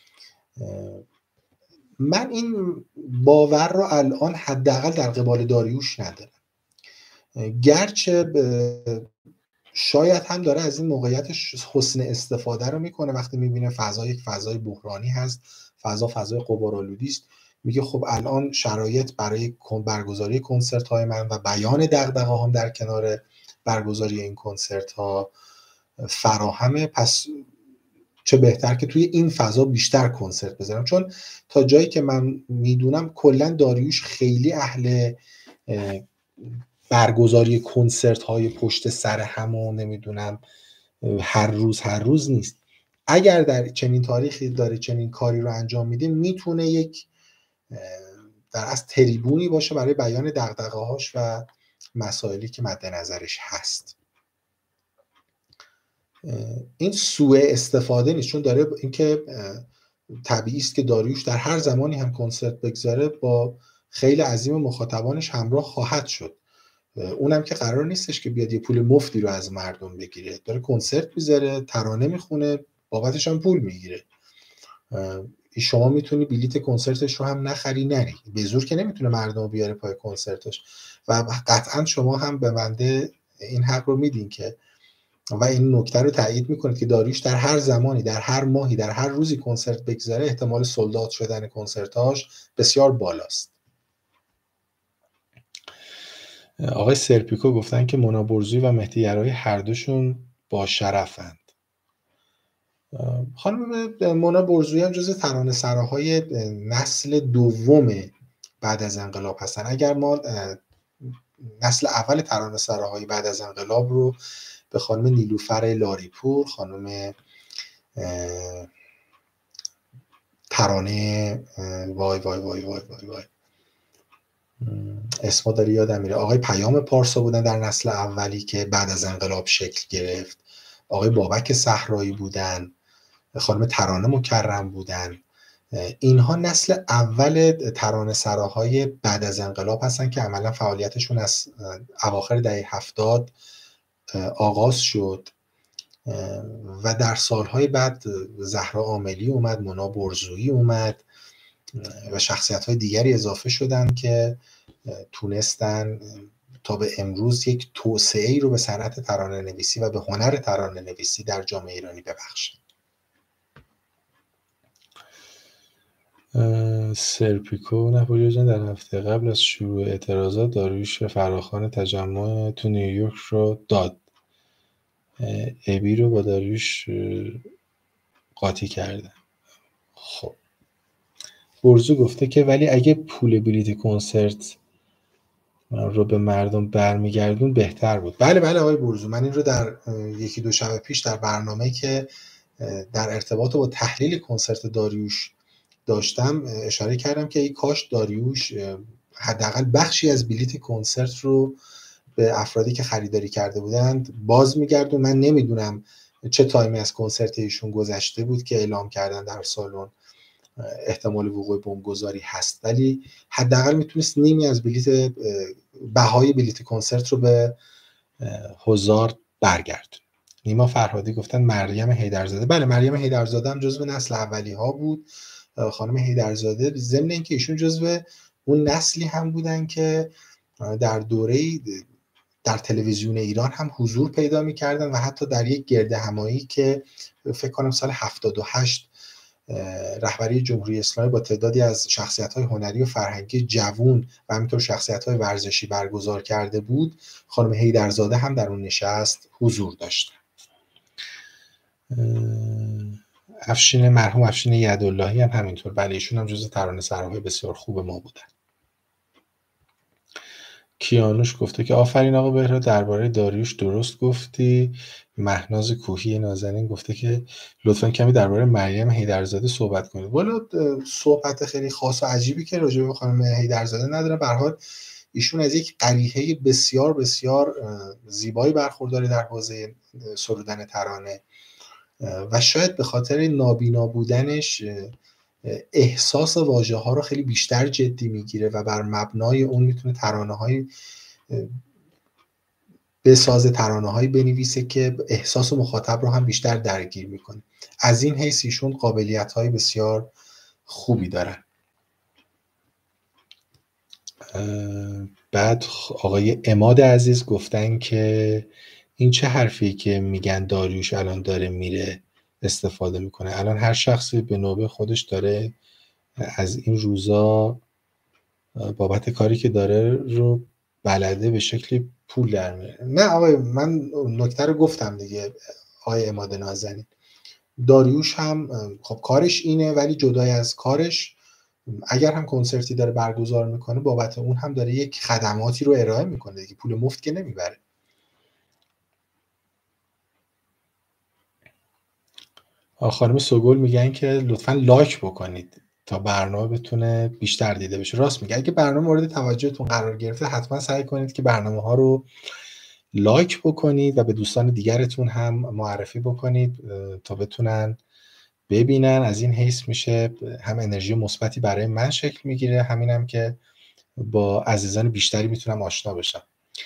من این باور رو الان حداقل در قبال داریوش ندارم، گرچه شاید هم داره از این موقعیتش حسن استفاده رو میکنه. وقتی میبینه فضا یک فضای بحرانی هست، فضا فضای غبارآلودی است، میگه خب الان شرایط برای برگزاری کنسرت های من و بیان دغدغه هم در کنار برگزاری این کنسرت ها فراهمه، پس چه بهتر که توی این فضا بیشتر کنسرت بذارم. چون تا جایی که من میدونم کلا داریوش خیلی اهل برگزاری کنسرت های پشت سر هم و نمیدونم هر روز هر روز نیست. اگر در چنین تاریخی داره چنین کاری رو انجام میده، میتونه یک در از تریبونی باشه برای بیان دغدغه هاش و مسائلی که مد نظرش هست. این سوء استفاده نیست، چون داره اینکه طبیعی است که داریوش در هر زمانی هم کنسرت بگذاره با خیلی عظیم مخاطبانش همراه خواهد شد. اونم که قرار نیستش که بیاد یه پول مفتی رو از مردم بگیره، داره کنسرت میذاره، ترانه میخونه، بابتش هم پول میگیره. شما میتونی بلیت کنسرتش رو هم نخری نری، به زور که نمیتونه مردم رو بیاره پای کنسرتش و قطعا شما هم به بنده این حق رو میدین که و این نکته رو تایید میکنید که داریوش در هر زمانی، در هر ماهی، در هر روزی کنسرت بگذاره، احتمال سولد شدن کنسرتاش بسیار بالاست. آقای سرپیکو گفتن که مونا برزویی و مهدی یرایی هر دوشون با شرفند. خانم مونا برزویی هم جز ترانه سراهای نسل دوم بعد از انقلاب هستن. اگر ما نسل اول ترانه سراهای بعد از انقلاب رو به خانم نیلوفر لاریپور، خانم ترانه وای وای وای وای وای وای اسما داری یادم میره، آقای پیام پارسا بودن در نسل اولی که بعد از انقلاب شکل گرفت، آقای بابک صحرایی بودن، خانم ترانه مکرم بودن. اینها نسل اول ترانه سراهای بعد از انقلاب هستن که عملا فعالیتشون از اواخر دهه هفتاد آغاز شد و در سالهای بعد زهرا عاملی اومد، مونا برزویی اومد و شخصیت‌های دیگری اضافه شدن که تونستن تا به امروز یک توسعه‌ای رو به صنعت ترانه نویسی و به هنر ترانه نویسی در جامعه ایرانی ببخشن. سرپیکو نپولی جان در هفته قبل از شروع اعتراضات داریوش فراخوان تجمع تو نیویورک رو داد. ابی رو با داریوش قاطی کرده. خب برزو گفته که ولی اگه پول بلیت کنسرت رو به مردم برمیگردون بهتر بود. بله بله آقای برزو، من این رو در یکی دو شب پیش در برنامه که در ارتباط با تحلیل کنسرت داریوش داشتم اشاره کردم که ای کاش داریوش حداقل بخشی از بلیت کنسرت رو به افرادی که خریداری کرده بودند باز میگردون. من نمیدونم چه تایمی از کنسرت ایشون گذشته بود که اعلام کردن در سالن احتمال وقوع بمبگذاری هست، ولی حداقل میتونست نیمی از بلیت بهای بلیت کنسرت رو به حضار برگردون. نیما فرهادی گفتن مریم حیدرزاده. بله مریم حیدرزاده هم جزو نسل اولی ها بود. خانم حیدرزاده ضمن اینکه ایشون جزو اون نسلی هم بودن که در دوره در تلویزیون ایران هم حضور پیدا می‌کردن و حتی در یک گرد همایی که فکر کنم سال هفتاد و هشت رهبری جمهوری اسلامی با تعدادی از شخصیت‌های هنری و فرهنگی جوان و همینطور شخصیت‌های ورزشی برگزار کرده بود، خانم حیدرزاده هم در اون نشست حضور داشتن. افشین مرحوم افشین یداللهی هم همینطور. بله ایشون هم جزو ترانه سراهای بسیار خوب ما بودن. کیانوش گفته که آفرین آقا بهراد درباره داریوش درست گفتی. مهناز کوهی نازنین گفته که لطفاً کمی درباره مریم حیدرزاده صحبت کنید. والا صحبت خیلی خاص و عجیبی که راجع به خانم حیدرزاده نداره. به هر حال ایشون از یک قریحه بسیار بسیار زیبایی برخورداره در حوزه سرودن ترانه و شاید به خاطر نابینا بودنش احساس واژه ها رو خیلی بیشتر جدی میگیره و بر مبنای اون میتونه ترانه های بسازه، ترانه‌هایی بنویسه که احساس مخاطب رو هم بیشتر درگیر میکنه. از این حیث ایشون قابلیت‌های بسیار خوبی دارن. بعد آقای عماد عزیز گفتن که این چه حرفی که میگن داریوش الان داره میره استفاده میکنه. الان هر شخصی به نوبه خودش داره از این روزا بابت کاری که داره رو بلده به شکلی پول در میاره. نه آقای، من نکته رو گفتم دیگه آقای عماد نازنین. داریوش هم خب کارش اینه، ولی جدای از کارش اگر هم کنسرتی داره برگزار میکنه بابت اون هم داره یک خدماتی رو ارائه میکنه دیگه، پول مفت که نمیبره. خانم سوگل میگن که لطفاً لایک بکنید تا برنامه بتونه بیشتر دیده بشه. راست میگه، اگه برنامه مورد توجهتون قرار گرفته حتما سعی کنید که برنامه ها رو لایک بکنید و به دوستان دیگرتون هم معرفی بکنید تا بتونن ببینن. از این حیث میشه هم انرژی مثبتی برای من شکل میگیره، همینم هم که با عزیزان بیشتری میتونم آشنا بشم.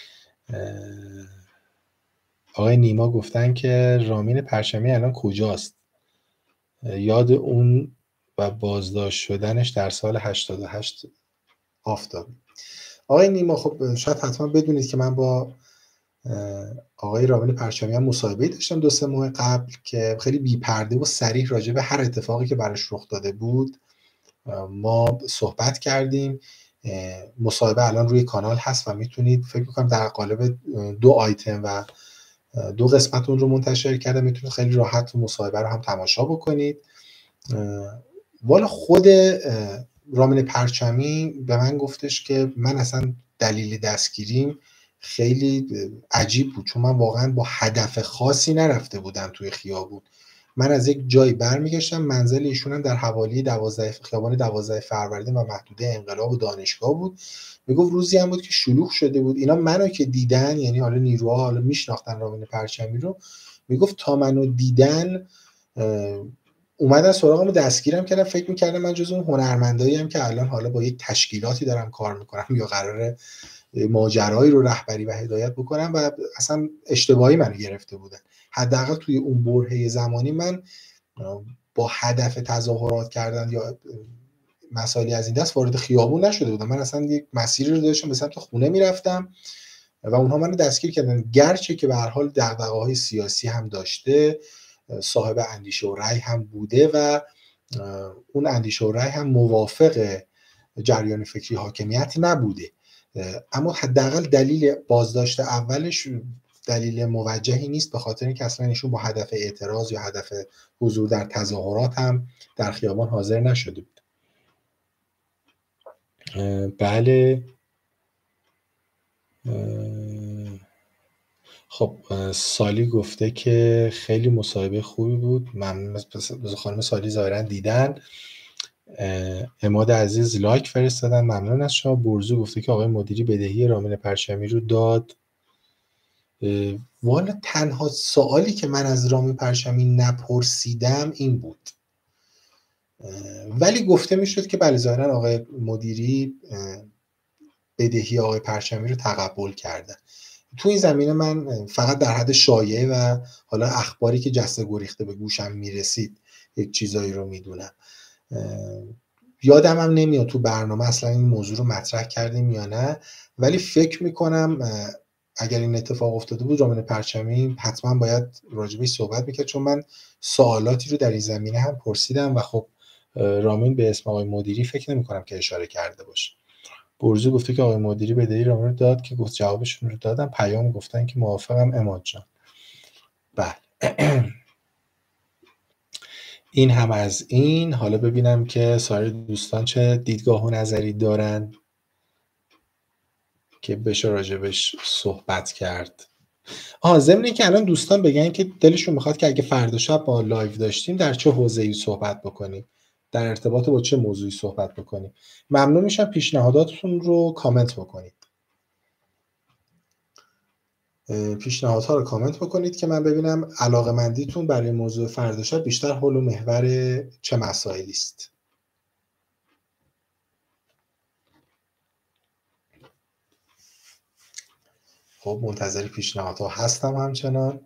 آقای نیما گفتن که رامین پرچمی الان کجاست؟ یاد اون و بازداشت شدنش در سال هشتاد و هشت آفتابی. آقای نیما خب شاید حتما بدونید که من با آقای رامین پرچمی هم مصاحبه داشتم دو سه ماه قبل که خیلی بی پرده و صریح راجع به هر اتفاقی که براش رخ داده بود ما صحبت کردیم. مصاحبه الان روی کانال هست و میتونید، فکر میکنم در قالب دو آیتم و دو قسمت اون رو منتشر کردم، میتونید خیلی راحت مصاحبه رو هم تماشا بکنید. والا خود رامین پرچمی به من گفتش که من اصلا دلیل دستگیریم خیلی عجیب بود، چون من واقعا با هدف خاصی نرفته بودم توی خیابون. من از یک جایی برمیگشتم، منزل ایشون هم در حوالی دوازده خیابان دوازده فروردین و محدوده انقلاب و دانشگاه بود. میگفت روزی هم بود که شلوغ شده بود، اینا منو که دیدن، یعنی حالا نیروها حالا میشناختن رامین پرچمی رو، میگفت تا منو دیدن اومدن سراغم دستگیرم کردن، فکر میکردم من جز اون هنرمندایی هم که الان حالا با یک تشکیلاتی دارم کار میکنم یا قراره ماجرایی رو رهبری و هدایت بکنم و اصلا اشتباهی منو گرفته بودن. حداقل توی اون برهه زمانی من با هدف تظاهرات کردن یا مسائلی از این دست وارد خیابون نشده بودم. من اصلا یک مسیری رو داشتم به سمت خونه میرفتم و اونها منو دستگیر کردن، گرچه که به هر حال دغدغه‌های سیاسی هم داشته، صاحب اندیشه و رأی هم بوده و اون اندیشه و رأی هم موافق جریان فکری حاکمیت نبوده، اما حداقل دلیل بازداشت اولش دلیل موجهی نیست، به خاطر اینکه اصلا ایشون با هدف اعتراض یا هدف حضور در تظاهرات هم در خیابان حاضر نشده بود. بله. خب سالی گفته که خیلی مصاحبه خوبی بود، ممنون از خانم سالی، ظاهرا دیدن. عماد عزیز لایک فرستادن، ممنون از شما. برزو گفته که آقای مدیری بدهی رامین پرچمی رو داد. والا تنها سوالی که من از رامین پرچمی نپرسیدم این بود، ولی گفته میشد که بله ظاهرا آقای مدیری بدهی آقای پرچمی رو تقبل کردن. تو این زمینه من فقط در حد شایعه و حالا اخباری که جسته گریخته به گوشم میرسید یک چیزایی رو میدونم. یادم هم نمیاد تو برنامه اصلا این موضوع رو مطرح کردیم یا نه، ولی فکر میکنم اگر این اتفاق افتاده بود رامین پرچمی حتما باید راجبش صحبت میکرد، چون من سوالاتی رو در این زمینه هم پرسیدم و خب رامین به اسم آقای مدیری فکر نمیکنم که اشاره کرده باشه. برزو گفته که آقای مدیری بدهی رامین رو داد، که گفت جوابشون رو دادم. پیام گفتن که موافقم عماد جان. بله. این هم از این. حالا ببینم که سایر دوستان چه دیدگاه و نظری دارن که بشه راجبش صحبت کرد. آها، ضمن اینکه الان دوستان بگن که دلشون میخواد که اگه فردا شب ما لایو داشتیم در چه حوزه‌ای صحبت بکنیم، در ارتباط با چه موضوعی صحبت بکنیم، ممنون میشم پیشنهاداتتون رو کامنت بکنید. پیشنهادها رو کامنت بکنید که من ببینم علاقه‌مندیتون برای موضوع فردا شب بیشتر حول و محور چه مسائلی است. خب منتظر پیشنهادها هستم همچنان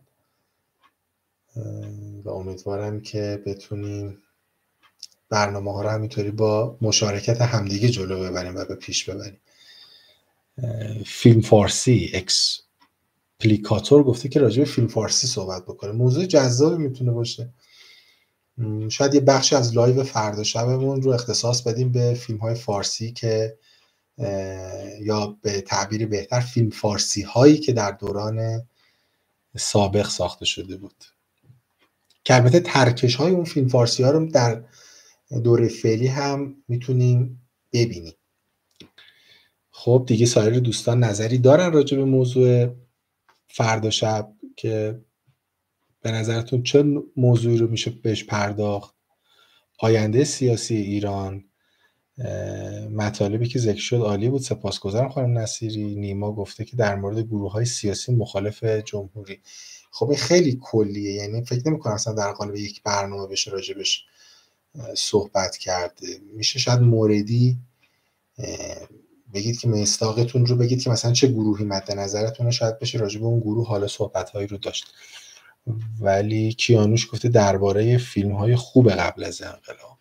و امیدوارم که بتونیم برنامه ها رو همینطوری با مشارکت همدیگه جلو ببریم و به پیش ببریم. فیلم فارسی اکسپلیکاتور گفته که راجع به فیلم فارسی صحبت بکنه. موضوع جذابی میتونه باشه. شاید یه بخشی از لایو فردا شبمون رو اختصاص بدیم به فیلم های فارسی که یا به تعبیر بهتر فیلم فارسی هایی که در دوران سابق ساخته شده بود، که البته ترکش های اون فیلم فارسی ها رو در دوره فعلی هم میتونیم ببینیم. خب دیگه سایر دوستان نظری دارن راجع به موضوع فردا شب که به نظرتون چه موضوعی رو میشه بهش پرداخت؟ آینده سیاسی ایران، مطالبی که ذکر شد عالی بود، سپاسگزارم خانم نصیری. نیما گفته که در مورد گروه‌های سیاسی مخالف جمهوری. خب این خیلی کلیه، یعنی فکر نمی‌کنم اصلا در قالب یک برنامه بشه راجبش صحبت کرد. میشه شاید موردی بگید که مصداقتون رو بگید که مثلا چه گروهی مد نظرتونه، شاید بشه راجب اون گروه حالا صحبت‌هایی رو داشت. ولی کیانوش گفته درباره فیلم‌های خوب قبل از انقلاب.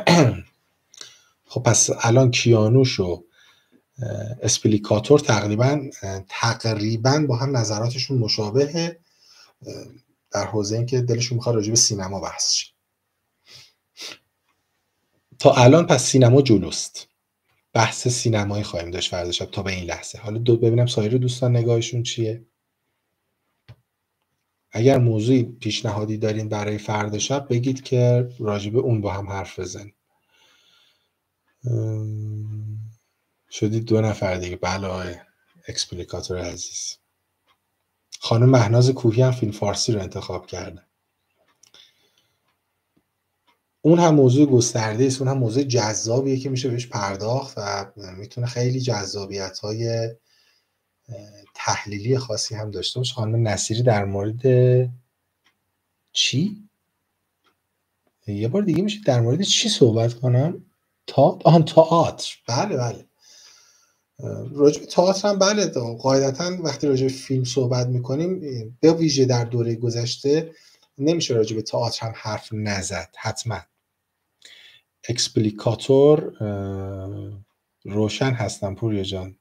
خب پس الان کیانوش و اسپلیکاتور تقریبا تقریبا با هم نظراتشون مشابهه در حوزه این که دلشون میخواد راجع به سینما بحث شه. تا الان پس سینما جلوست، بحث سینمایی خواهیم داشت فردا شب تا به این لحظه. حالا دو ببینم سایر دوستان نگاهشون چیه. اگر موضوعی پیشنهادی دارین برای فردا شب بگید که راجع به اون با هم حرف بزنیم. شدید دو نفر دیگه. بله آقای اکسپلیکاتور عزیز. خانم مهناز کوهی هم فیلم فارسی رو انتخاب کرده. اون هم موضوع گسترده است، اون هم موضوع جذابیه که میشه بهش پرداخت و میتونه خیلی جذابیت‌های تحلیلی خاصی هم داشته باشه. خانم نصیری در مورد چی؟ یه بار دیگه میشه در مورد چی صحبت کنم؟ تا آن تئاتر. بله بله. راجع به تئاتر هم بله، قاعدتاً وقتی راجع به فیلم صحبت میکنیم به ویژه در دوره گذشته نمیشه راجع به تئاتر هم حرف نزد. حتما اکسپلیکاتور روشن هستم پوریا جان.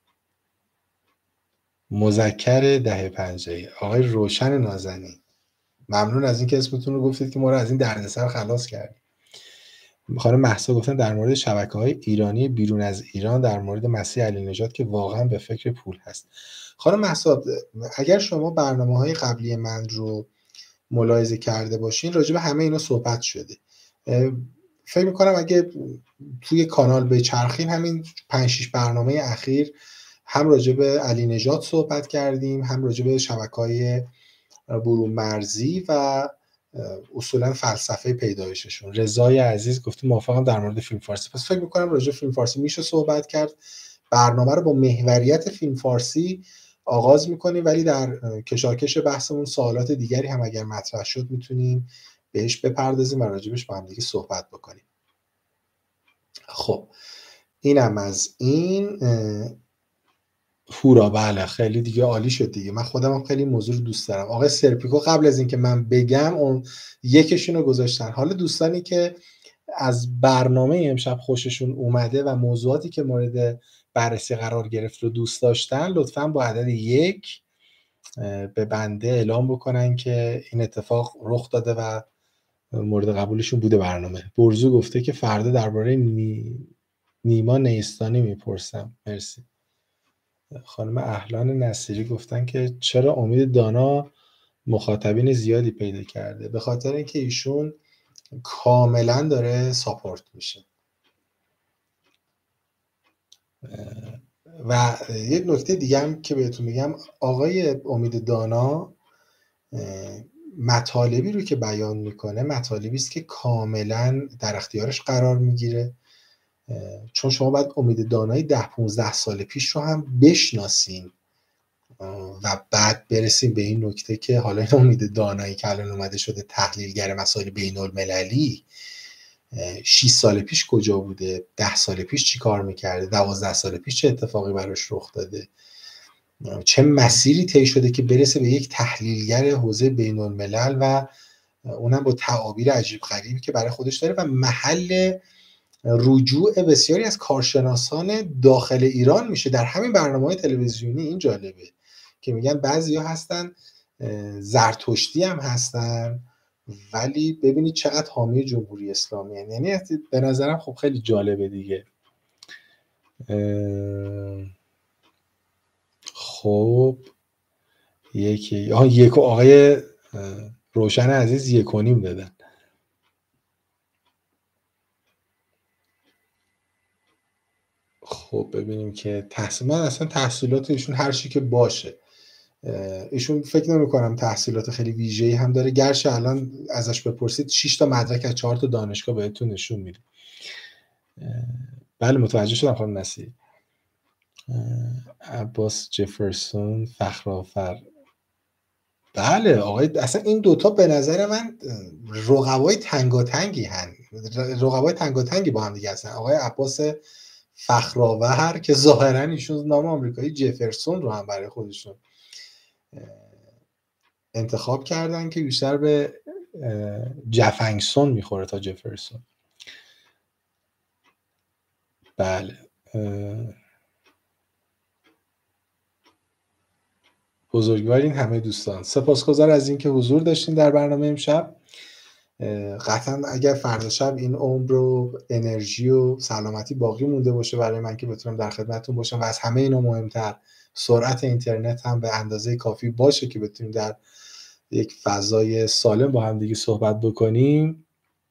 مذکر ده پنجه آقای روشن نازنین، ممنون از اینکه اسمتون رو گفتید که ما رو از این دردسر خلاص کردید. خانم مهسا گفتن در مورد شبکه‌های ایرانی بیرون از ایران در مورد مسیح علی نژاد که واقعا به فکر پول هست. خانم مهسا اگر شما برنامه‌های قبلی من رو ملاحظه کرده باشین راجع به همه اینا صحبت شده. فکر می‌کنم اگه توی کانال بچرخین همین پنج شش برنامه اخیر هم راجع به علی نژاد صحبت کردیم، هم راجع به شبکه‌های برون مرزی و اصولا فلسفه پیدایششون. رضای عزیز گفته موافقم در مورد فیلم فارسی. پس فکر می‌کنم راجع به فیلم فارسی میشه صحبت کرد. برنامه رو با محوریت فیلم فارسی آغاز می‌کنیم، ولی در کشاکش بحثمون سوالات دیگری هم اگر مطرح شد میتونیم بهش بپردازیم و راجبش با هم دیگه صحبت بکنیم. خب اینم از این. هورا بله خیلی دیگه عالی شد دیگه. من خودم هم خیلی موضوع رو دوست دارم. آقای سرپیکو قبل از اینکه من بگم اون یکشون رو گذاشتن. حالا دوستانی که از برنامه امشب خوششون اومده و موضوعاتی که مورد بررسی قرار گرفت رو دوست داشتن لطفاً با عدد یک به بنده اعلام بکنن که این اتفاق رخ داده و مورد قبولشون بوده برنامه. برزو گفته که فردا درباره نی... نیما نیستانی میپرسم. مرسی. خانم احلان نصیری گفتن که چرا امید دانا مخاطبین زیادی پیدا کرده؟ به خاطر اینکه ایشون کاملا داره ساپورت میشه. و یک نکته دیگه هم که بهتون میگم، آقای امید دانا مطالبی رو که بیان میکنه مطالبی است که کاملا در اختیارش قرار میگیره، چون شما باید امید دانایی ده پونزده سال پیش رو هم بشناسین و بعد برسیم به این نکته که حالا این امید دانایی که الان اومده شده تحلیلگر مسائل بین المللی شش سال پیش کجا بوده، ده سال پیش چی کار میکرده، دوازده سال پیش چه اتفاقی براش رخ داده. چه مسیری طی شده که برسه به یک تحلیلگر حوزه بین الملل و اونم با تعابیر عجیب غریبی که برای خودش داره و محل رجوع بسیاری از کارشناسان داخل ایران میشه در همین برنامه‌های تلویزیونی. این جالبه که میگن بعضیا هستن زرتشتی هم هستن ولی ببینید چقدر حامی جمهوری اسلامی هستن. یعنی به نظرم خب خیلی جالبه دیگه. خب یکی آها یک آقای روشن عزیز یک و نیم دادن. خب ببینیم که تحصیل من اصلا تحصیلات ایشون هر چی که باشه، ایشون فکر نمی کنم تحصیلات خیلی ویژه‌ای هم داره، گرچه الان ازش بپرسید شش تا مدرک از چهار تا دانشگاه بهتون نشون میده. بله متوجه شدم خانم نصیری. عباس جفرسون فخرآفر، بله آقای اصلا این دوتا به نظر من رقبای تنگاتنگی هن رقبای تنگاتنگی با هم دیگه هستن. آقای عباس فخرآور که ظاهرا ایشون نام آمریکایی جفرسون رو هم برای خودشون انتخاب کردن که بیشتر به جفنگسون میخوره تا جفرسون. بله بزرگوارین همه دوستان، سپاسگزار از اینکه حضور داشتین در برنامه امشب. قطعا اگر فردا شب این عمر و انرژی و سلامتی باقی مونده باشه برای من که بتونم در خدمتتون باشم و از همه اینا مهمتر سرعت اینترنت هم به اندازه کافی باشه که بتونیم در یک فضای سالم با هم دیگه صحبت بکنیم،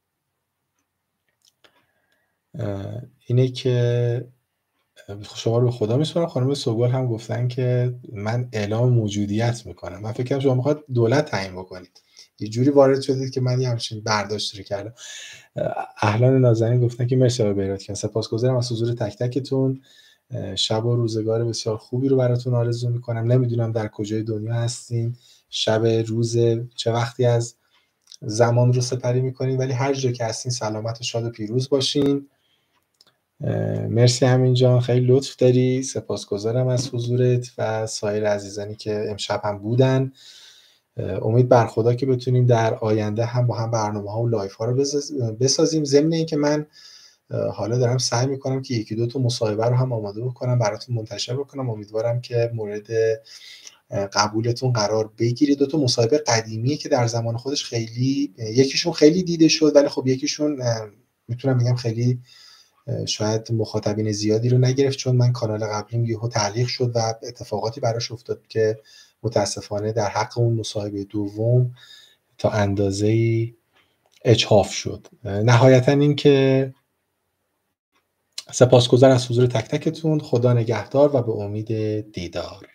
اینه که شما رو به خدا میسپارم. خانم سوگل هم گفتن که من اعلام موجودیت میکنم. من فکر کنم شما میخواد دولت تعیین بکنید، یه جوری وارد شدید که من یه همچین برداشت رو کردم. اهلان نازنین گفتن که مرسی آقای بیراتکن، سپاسگزارم از حضور تک تکتون. شب و روزگار بسیار خوبی رو براتون آرزو میکنم. نمیدونم در کجای دنیا هستین، شب روز چه وقتی از زمان رو سپری میکنین، ولی هر جا که هستین سلامت و شاد و پیروز باشین. مرسی همین جان، خیلی لطف داری، سپاسگزارم از حضورت و سایر عزیزانی که امشب هم بودن. امید بر خدا که بتونیم در آینده هم با هم برنامه ها و لایف ها رو بسازیم. ضمن این که من حالا دارم سعی میکنم که یکی دو تا مصاحبه رو هم آماده بکنم براتون منتشر بکنم، امیدوارم که مورد قبولتون قرار بگیره. دو تا مصاحبه قدیمیه که در زمان خودش خیلی، یکیشون خیلی دیده شد ولی خب یکیشون میتونم بگم خیلی شاید مخاطبین زیادی رو نگرفت، چون من کانال قبلیم یهو تعلیق شد و اتفاقاتی براش افتاد که متاسفانه در حق اون مصاحبه دوم تا اندازه‌ای اجحاف شد. نهایتا این که سپاسگزار از حضور تک تکتون، خدا نگهدار و به امید دیدار.